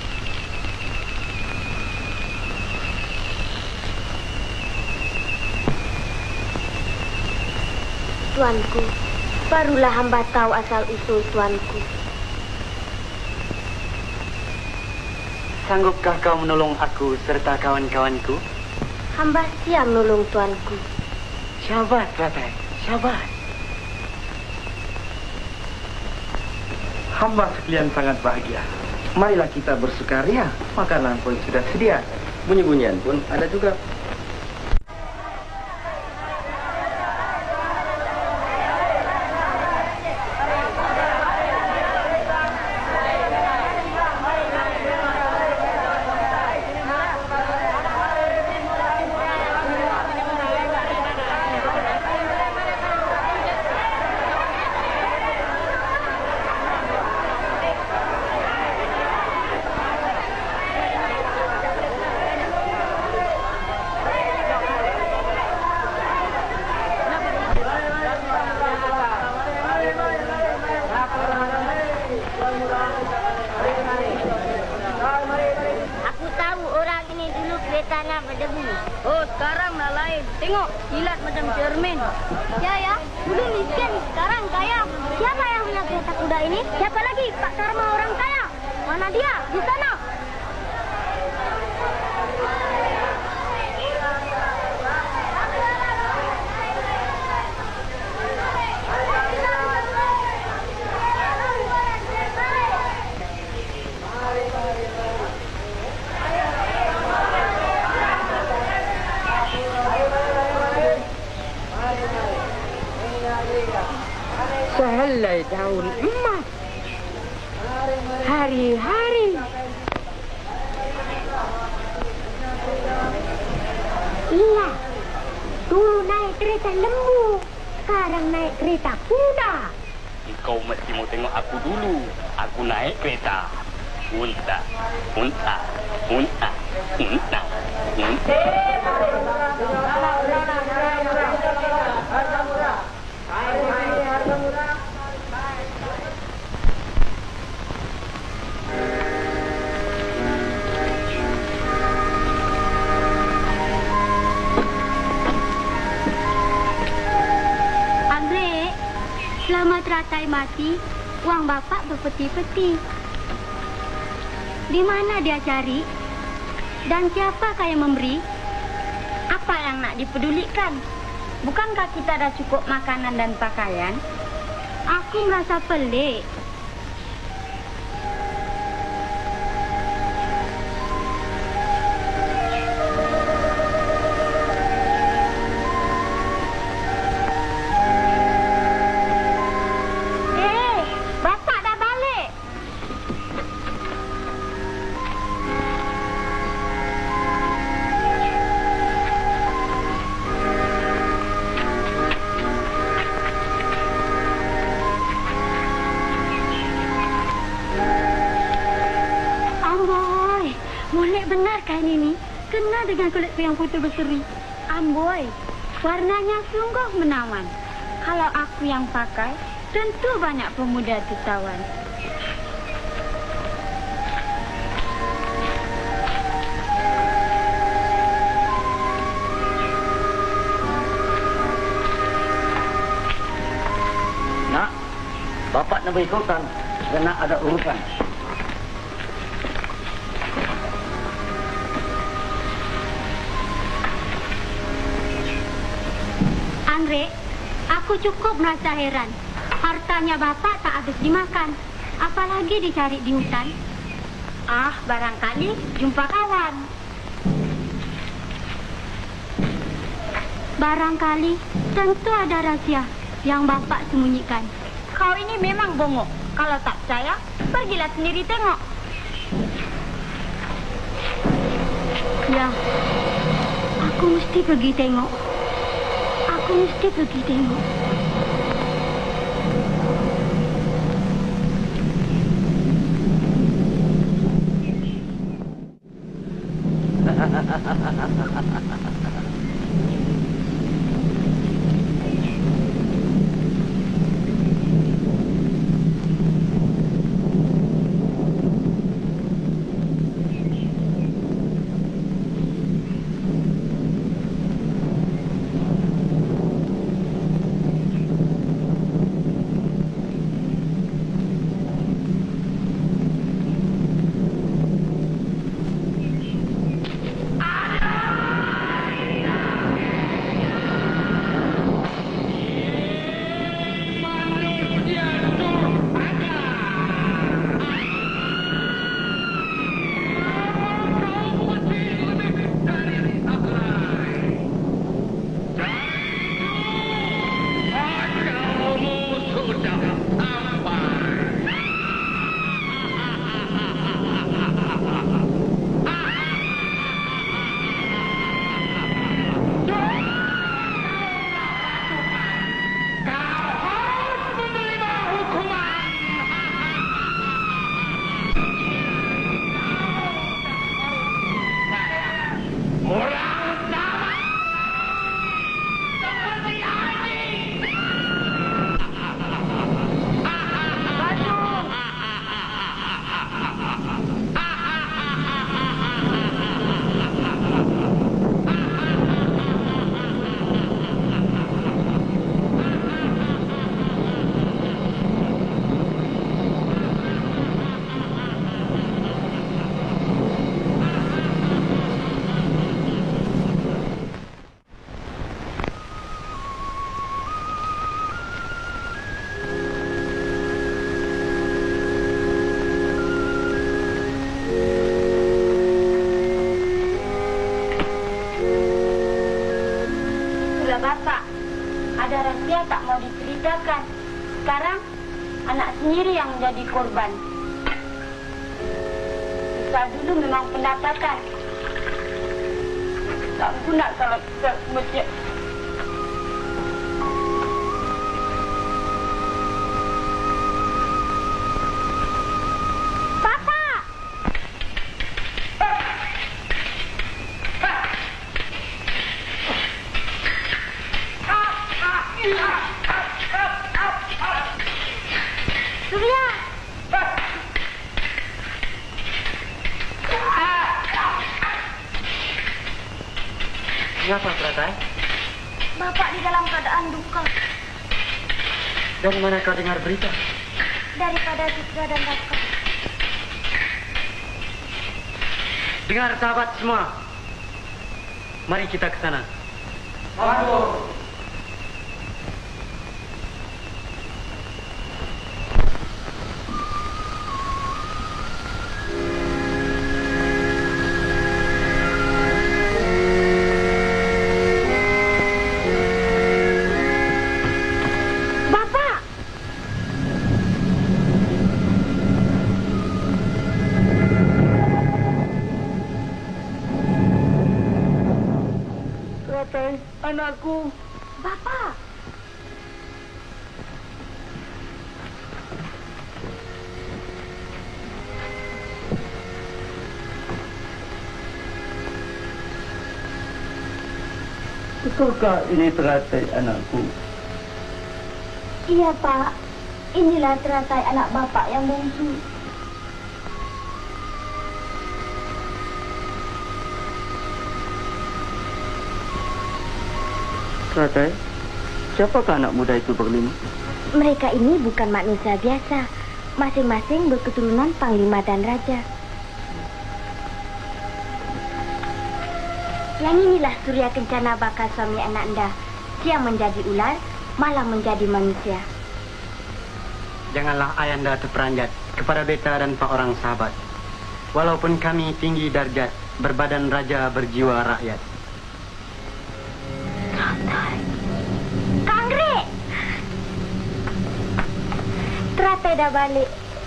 Tuanku, barulah hamba tahu asal-usul tuanku. Sanggupkah kau menolong aku serta kawan-kawanku? Hamba siap menolong tuanku. Syabas, Teratai. Syabas. Hamba sekalian sangat bahagia. Marilah kita bersukaria. Makanan pun sudah sedia. Bunyi-bunyian pun ada juga. Aku tahu orang ini dulu keretanya berdebu. Oh, sekarang dah lain. Tengok, kilat macam cermin. Ya, ya. Dulu miskin, sekarang kaya. Siapa yang punya kereta kuda ini? Siapa lagi? Pak Karma orang kaya. Mana dia? Di sana. Sehelai daun emas. Hari-hari. Iya. Dulu naik kereta lembu. Sekarang naik kereta kuda. Kau mesti mau tengok aku dulu. Aku naik kereta. Unta, unta, unta, unta, unta. Andre, selamat ratai mati. Uang bapak berpeti-peti. Di mana dia cari? Dan siapakah yang memberi? Apa yang nak dipedulikan? Bukankah kita dah cukup makanan dan pakaian? Aku merasa pelik. Eh, bapak dah balik. Amboi, molek benar kain ini. Kena dengan kulitku yang putih berseri. Amboi, warnanya sungguh menawan. Kalau aku yang pakai, tentu banyak pemuda tertawan. Nak, bapak nak beri ikutan. Kena ada urusan. Andre, aku cukup merasa heran. Hartanya bapak tak habis dimakan. Apalagi dicari di hutan. Ah, barangkali jumpa kawan. Barangkali tentu ada rahasia yang bapak sembunyikan. Kau ini memang bongok. Kalau tak percaya, pergilah sendiri tengok. Ya, aku mesti pergi tengok. Aku mesti pergi tengok. bapak. Ada rahasia tak mau diceritakan. Sekarang anak sendiri yang menjadi korban. Besar dulu memang pendapatan. Tak guna kalau kita mesti. Surya! Kenapa, Pratai? Bapak di dalam keadaan duka. Dari mana kau dengar berita? Daripada Sutra dan Raka. Dengar sahabat semua. Mari kita ke sana. Monggo. Anakku. Bapak. Betulkah ini Teratai anakku? Iya, Pak. Inilah Teratai anak Bapak yang bungsu. Teratai, siapakah anak muda itu berlima? Mereka ini bukan manusia biasa. Masing-masing berketurunan panglima dan raja. Yang inilah Surya Kencana bakal suami anak anda. Dia menjadi ular, malah menjadi manusia. Janganlah ayanda terperanjat kepada beta dan pak orang sahabat. Walaupun kami tinggi darjat, berbadan raja berjiwa rakyat. Kangre! Teratai dah balik.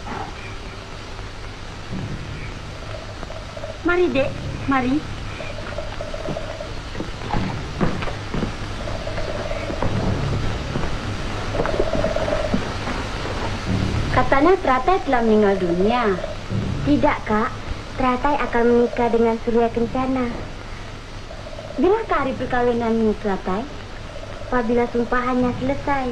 Mari, Dek. Mari. Katanya Teratai telah meninggal dunia. Tidak, Kak. Teratai akan menikah dengan Surya Kencana. Bilakah hari perkawinanmu, Teratai? Apabila sumpahannya selesai.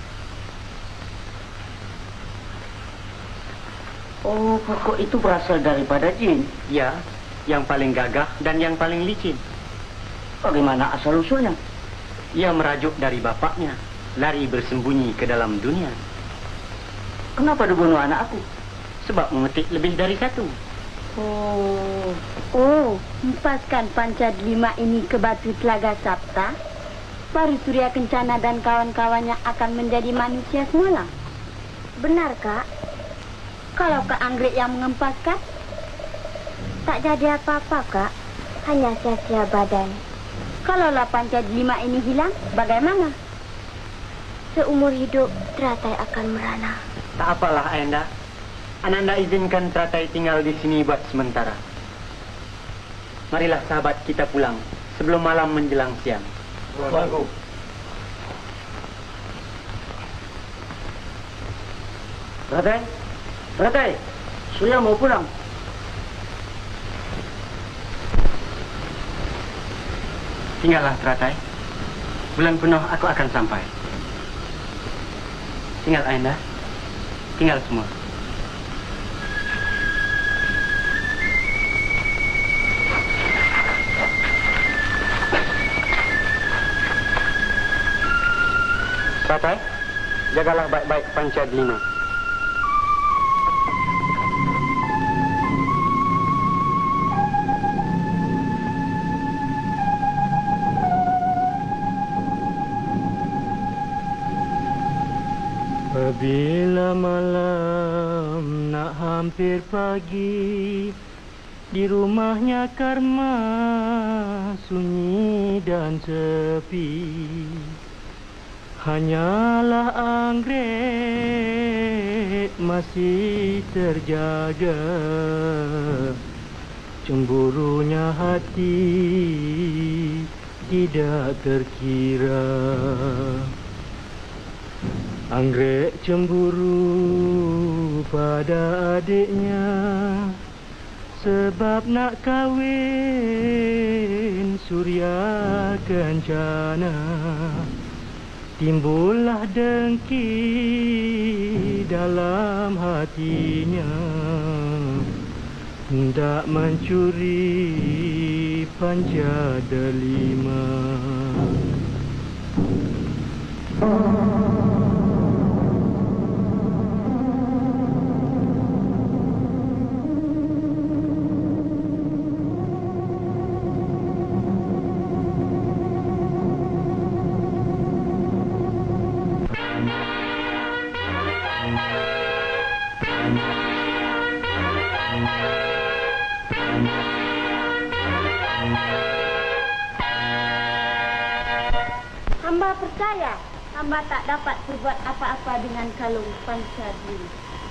Oh, pokok itu berasal daripada jin? Ya, yang paling gagah dan yang paling licin. Bagaimana asal-usulnya? Ia merajuk dari bapaknya, lari bersembunyi ke dalam dunia. Kenapa dibunuh anak aku? Sebab memetik lebih dari satu. Oh, oh, empaskan Pancadlima ini ke batu Telaga Sapta, baru Surya Kencana dan kawan-kawannya akan menjadi manusia semula. Benar, Kak. Kalau Kak Anggrek yang mengempaskan, tak jadi apa-apa, Kak. Hanya sia-sia badan. Kalaulah Pancadlima ini hilang, bagaimana? Seumur hidup, Teratai akan merana. Tak apalah, Ayanda. Ananda izinkan Teratai tinggal di sini buat sementara. Marilah sahabat kita pulang sebelum malam menjelang siang. Bagus. Teratai, Teratai, Surya mau pulang. Tinggallah Teratai. Bulan penuh aku akan sampai. Tinggal Ayanda. Tinggal semua. Teratai, jagalah baik-baik Pancadlima. Apabila malam nak hampir pagi, Di rumahnya Karma sunyi dan sepi, hanyalah anggrek masih terjaga. Cemburunya hati tidak terkira. Anggrek cemburu pada adiknya sebab nak kawin Surya Kencana. Timbullah dengki dalam hatinya, hendak mencuri panca delima. Hamba percaya, hamba tak dapat berbuat apa-apa dengan kalung Pancadili.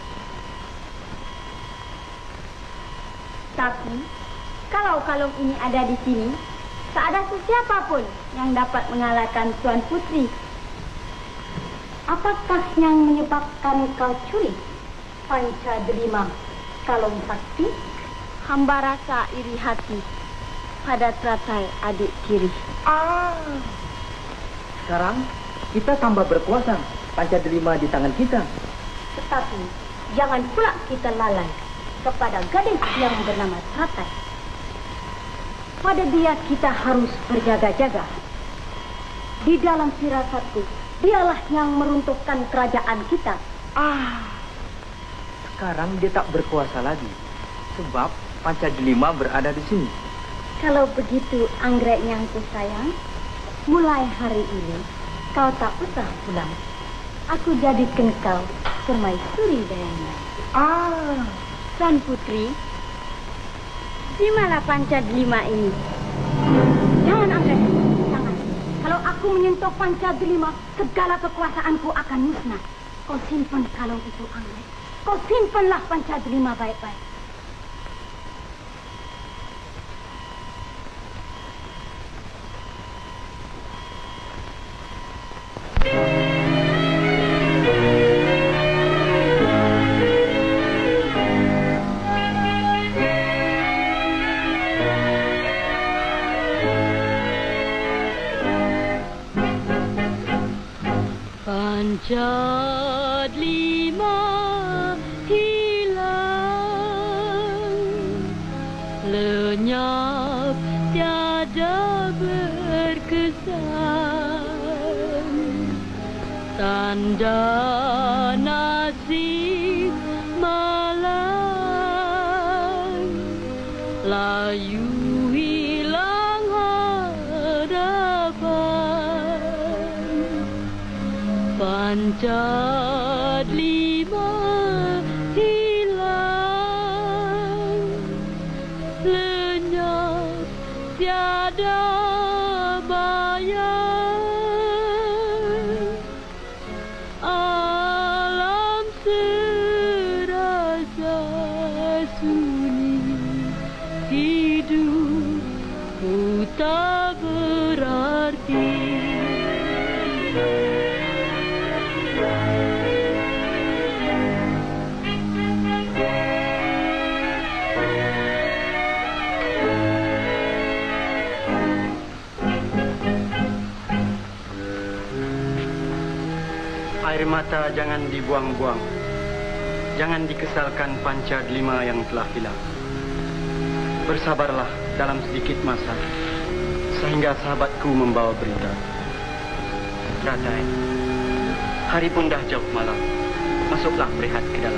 Tapi, kalau kalung ini ada di sini, tak ada sesiapa pun yang dapat mengalahkan Tuan Putri. Apakah yang menyebabkan kau curi Pancadelima kalung sakti? Hamba rasa iri hati pada teratai adik tiri. Ah. Sekarang kita tambah berkuasa, Pancadelima di tangan kita. Tetapi jangan pula kita lalai kepada gadis yang bernama Teratai. Pada dia kita harus berjaga-jaga. Di dalam firasatku, dialah yang meruntuhkan kerajaan kita. Ah, sekarang dia tak berkuasa lagi, sebab Pancadelima berada di sini. Kalau begitu, anggrek yang ku sayang, mulai hari ini kau tak usah pulang. Aku jadikan kau permaisuri dayanya. Ah, Tuan Putri, terimalah Pancadelima ini. Jangan anggrek, jangan. Kalau aku menyentuh Pancadelima, segala kekuasaanku akan musnah. Kau simpan kalung itu, anggrek. Kau simpanlah Pancadelima baik-baik. Pancadelima hilang, lenyap tiada berkesan, tanda nasib malang, layu hilang harapan. Pancadelima hilang, lenyap tiada bayang, alam serasa sunyi, hidupku tak berarti. Air mata jangan dibuang-buang. Jangan dikesalkan Pancadelima yang telah hilang. Bersabarlah dalam sedikit masa, sehingga sahabatku membawa berita. Teratai, hari pun dah jauh malam. Masuklah berehat ke dalam.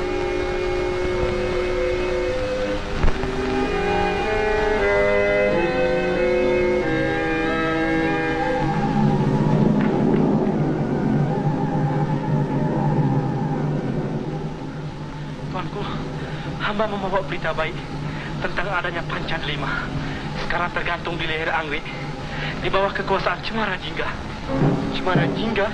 Hamba membawa berita baik. tentang adanya Pancan Lima sekarang tergantung di leher Anggrek di bawah kekuasaan Cemara Jingga. Cemara Jingga?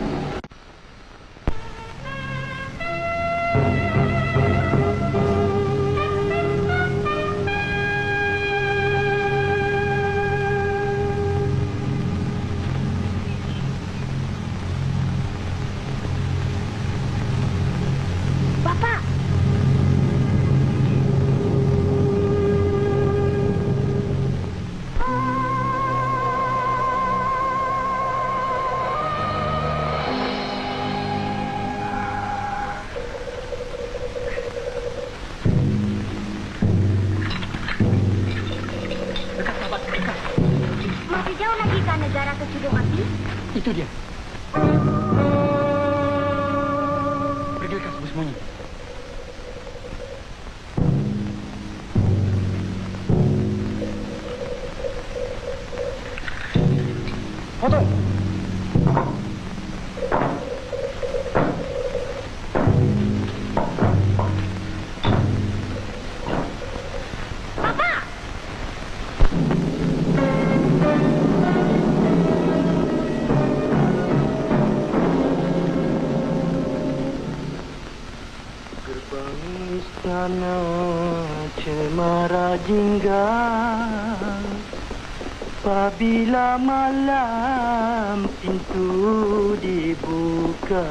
Itu dia. Pergi lekas bersembunyi. Potong. Istana Cemara Jingga, apabila malam pintu dibuka,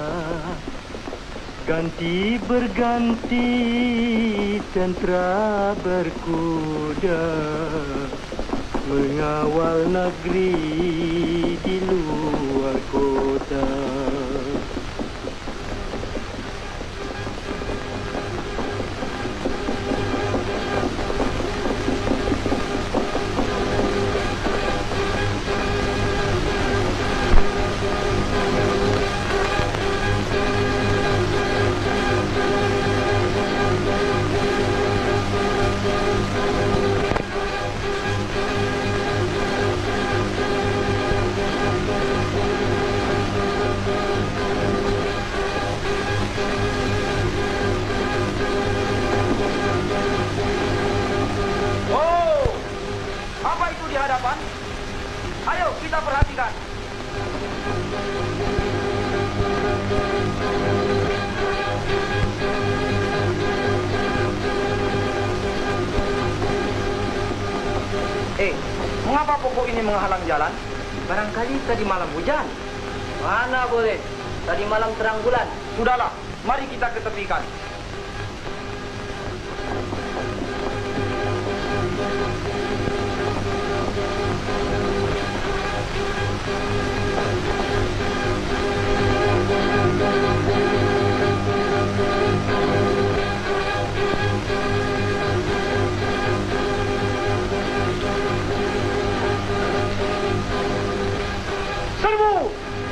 ganti berganti tentera berkuda, mengawal negeri di luar kota. Ayo kita perhatikan. Eh, mengapa pokok ini menghalang jalan? Barangkali tadi malam hujan. Mana boleh? Tadi malam terang bulan. Sudahlah, mari kita ketepikan. Serbu!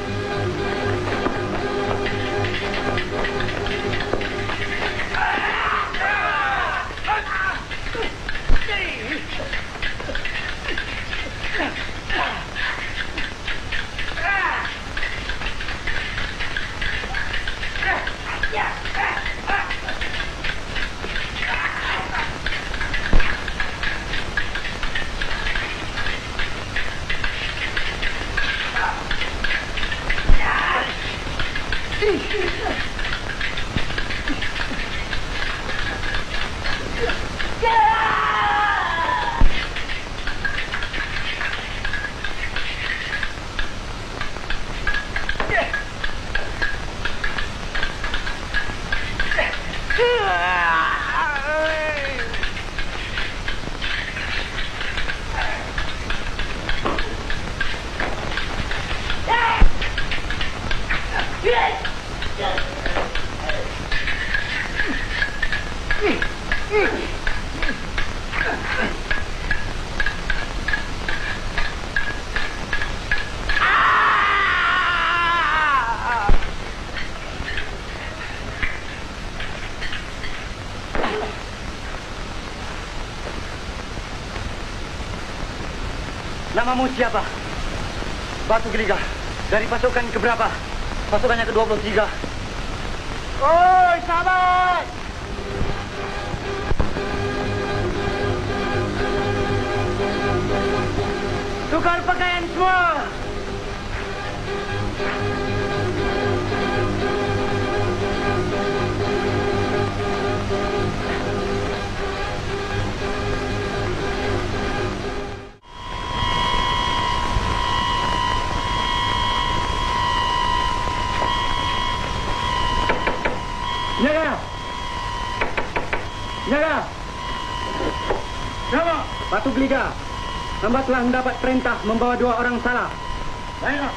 Namamu siapa? Batu Geliga. Dari pasukan keberapa? Pasukannya ke dua puluh tiga. Oi, sahabat! Ratu Geliga, hamba telah mendapat perintah membawa dua orang salah. Baiklah.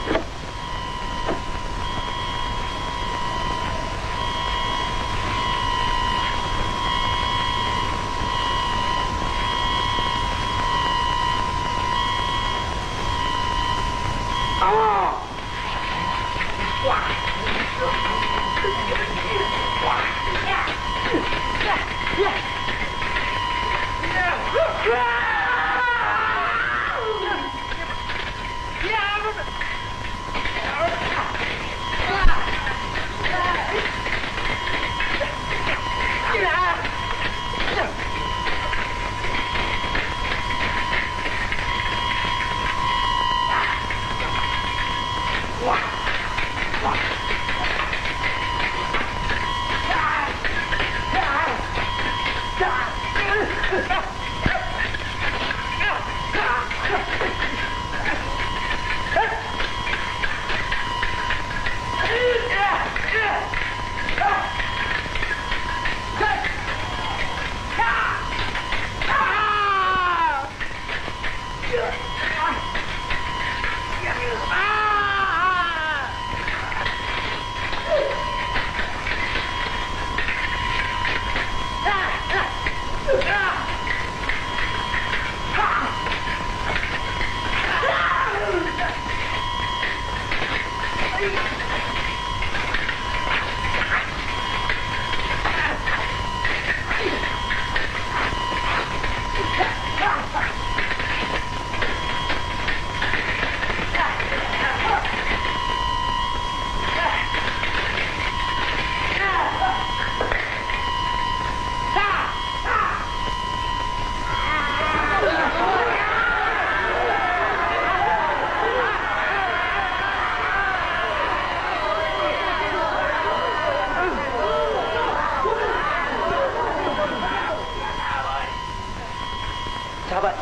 Sahabat,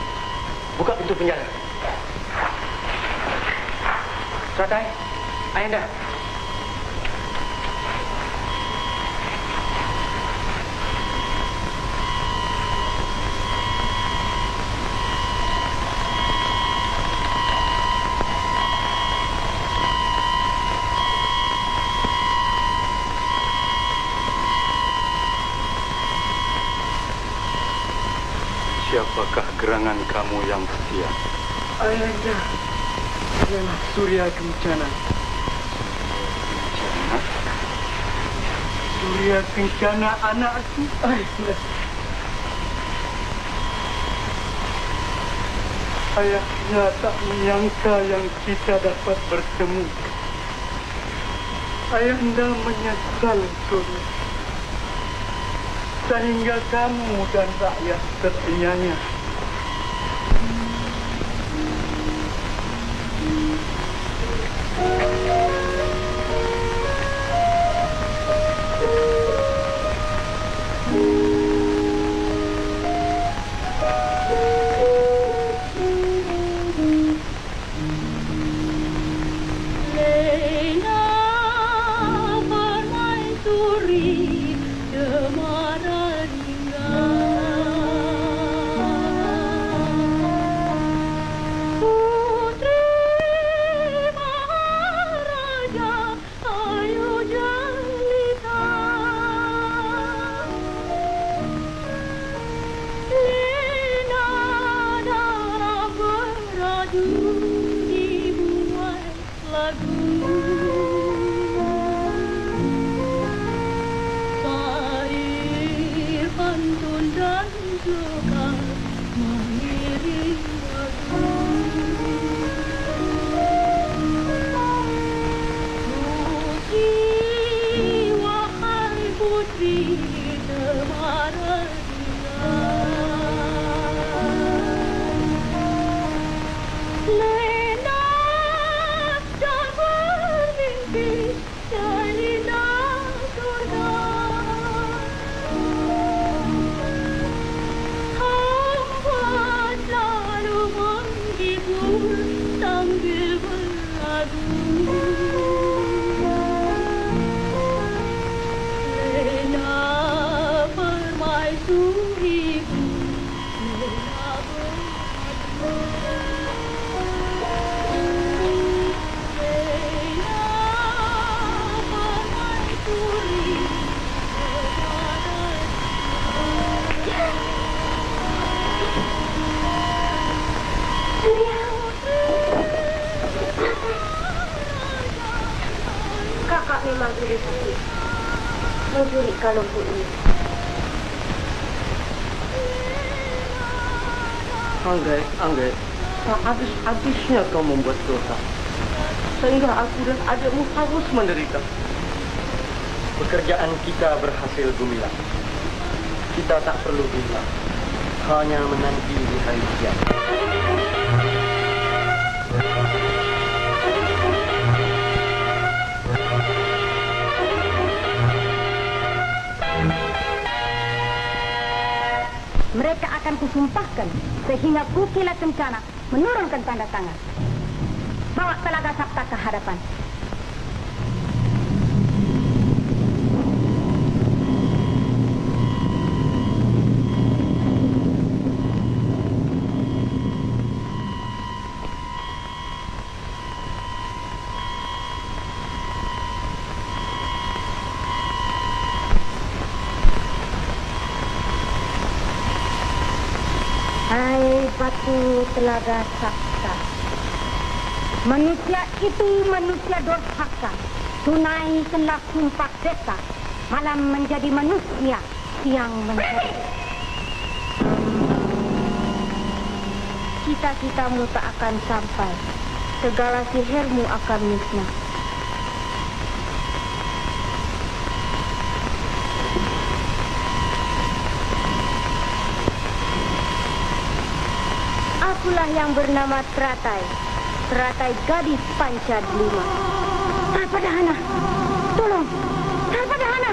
buka pintu penjara. Teratai, Ayanda. Siapakah gerangan kamu yang setia? Ayanda adalah Surya Kencana. Kencana? Surya Kencana anakku. Ayanda. Ayahnya tak menyangka yang kita dapat bertemu. Ayanda menyesal, Surya. Sehingga kamu dan rakyat teranyanya. Lena permaisuri Cemaradingga, putri prajurit sakit mencuri kalungku ini. Anggai, Anggai, tak habis-habisnya kau membuat dosa. Sehingga aku dan adikmu harus menderita. Pekerjaan kita berhasil gemilang. Kita tak perlu bilang, hanya menanti di hari kiamat. Mereka akan kusumpahkan sehingga Kukilat Kencana menurunkan tanda tangan. Bawa Telaga Sapta ke hadapan. Hai batu Telaga Sapta, manusia itu manusia durhaka, tunaikanlah sumpah desa, malam menjadi manusia, siang menjadi. Cita-citamu tak akan sampai, segala sihirmu akan musnah. Akulah yang bernama Teratai, Teratai gadis Pancadelima. Sarpadahana, tolong, Sarpadahana.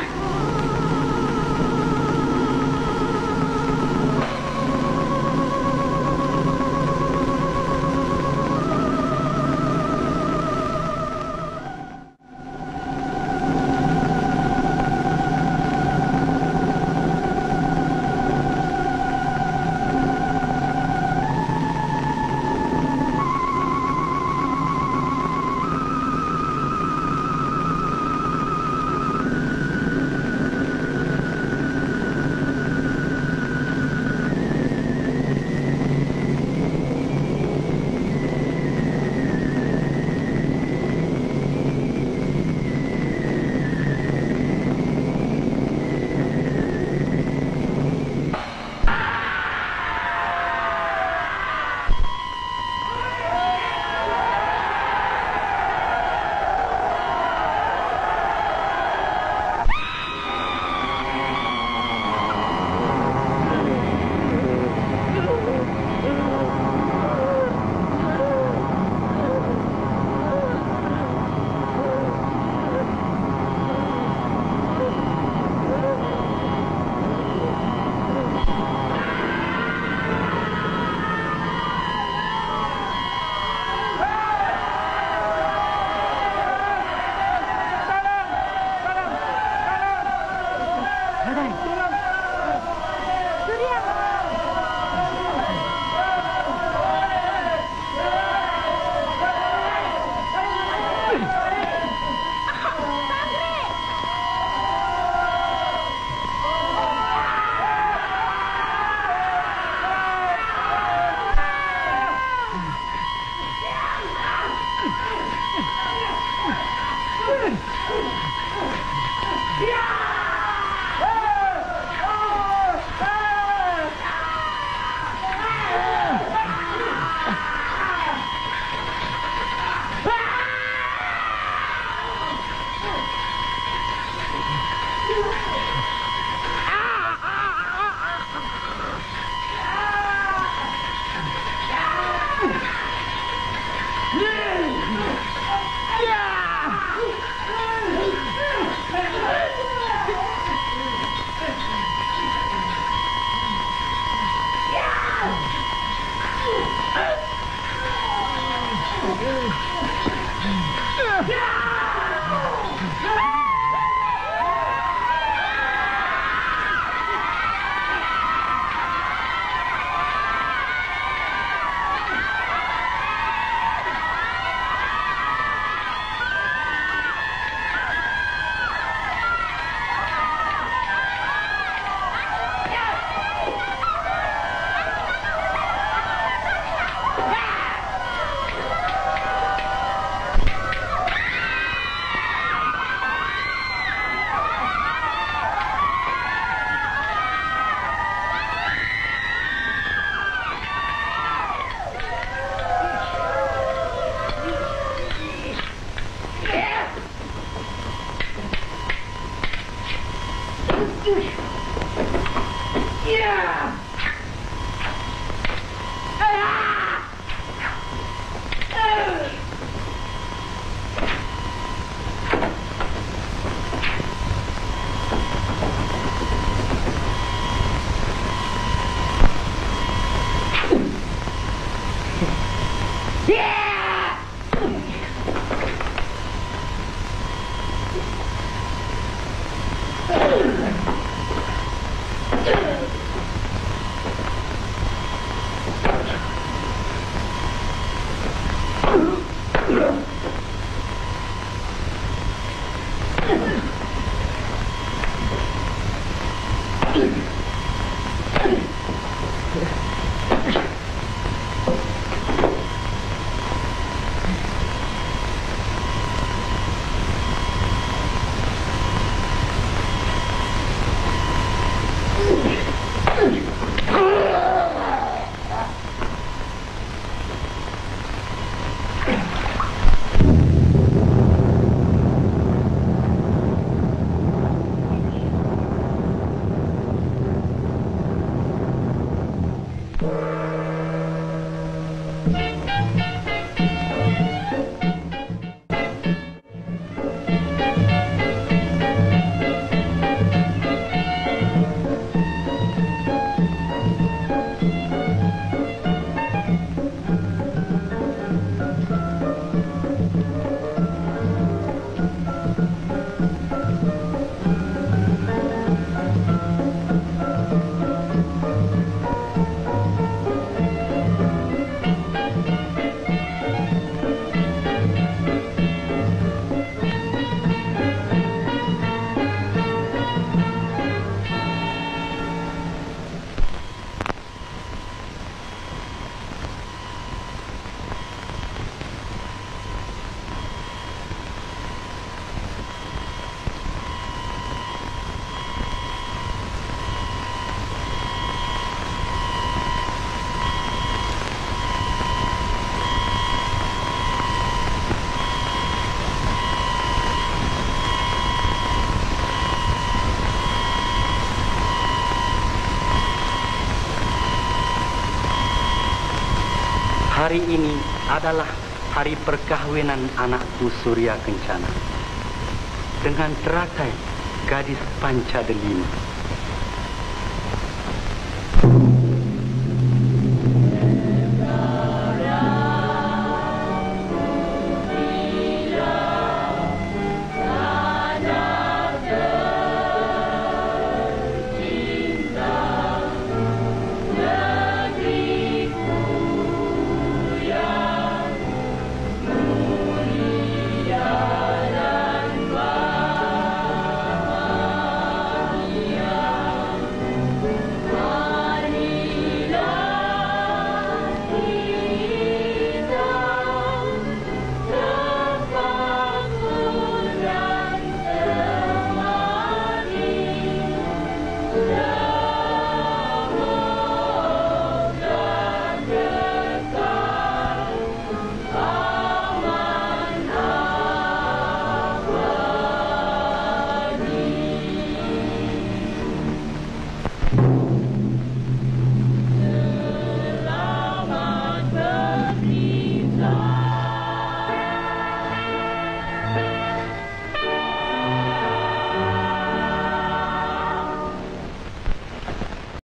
Hari ini adalah hari perkahwinan anakku Surya Kencana dengan teratai gadis Pancadelima.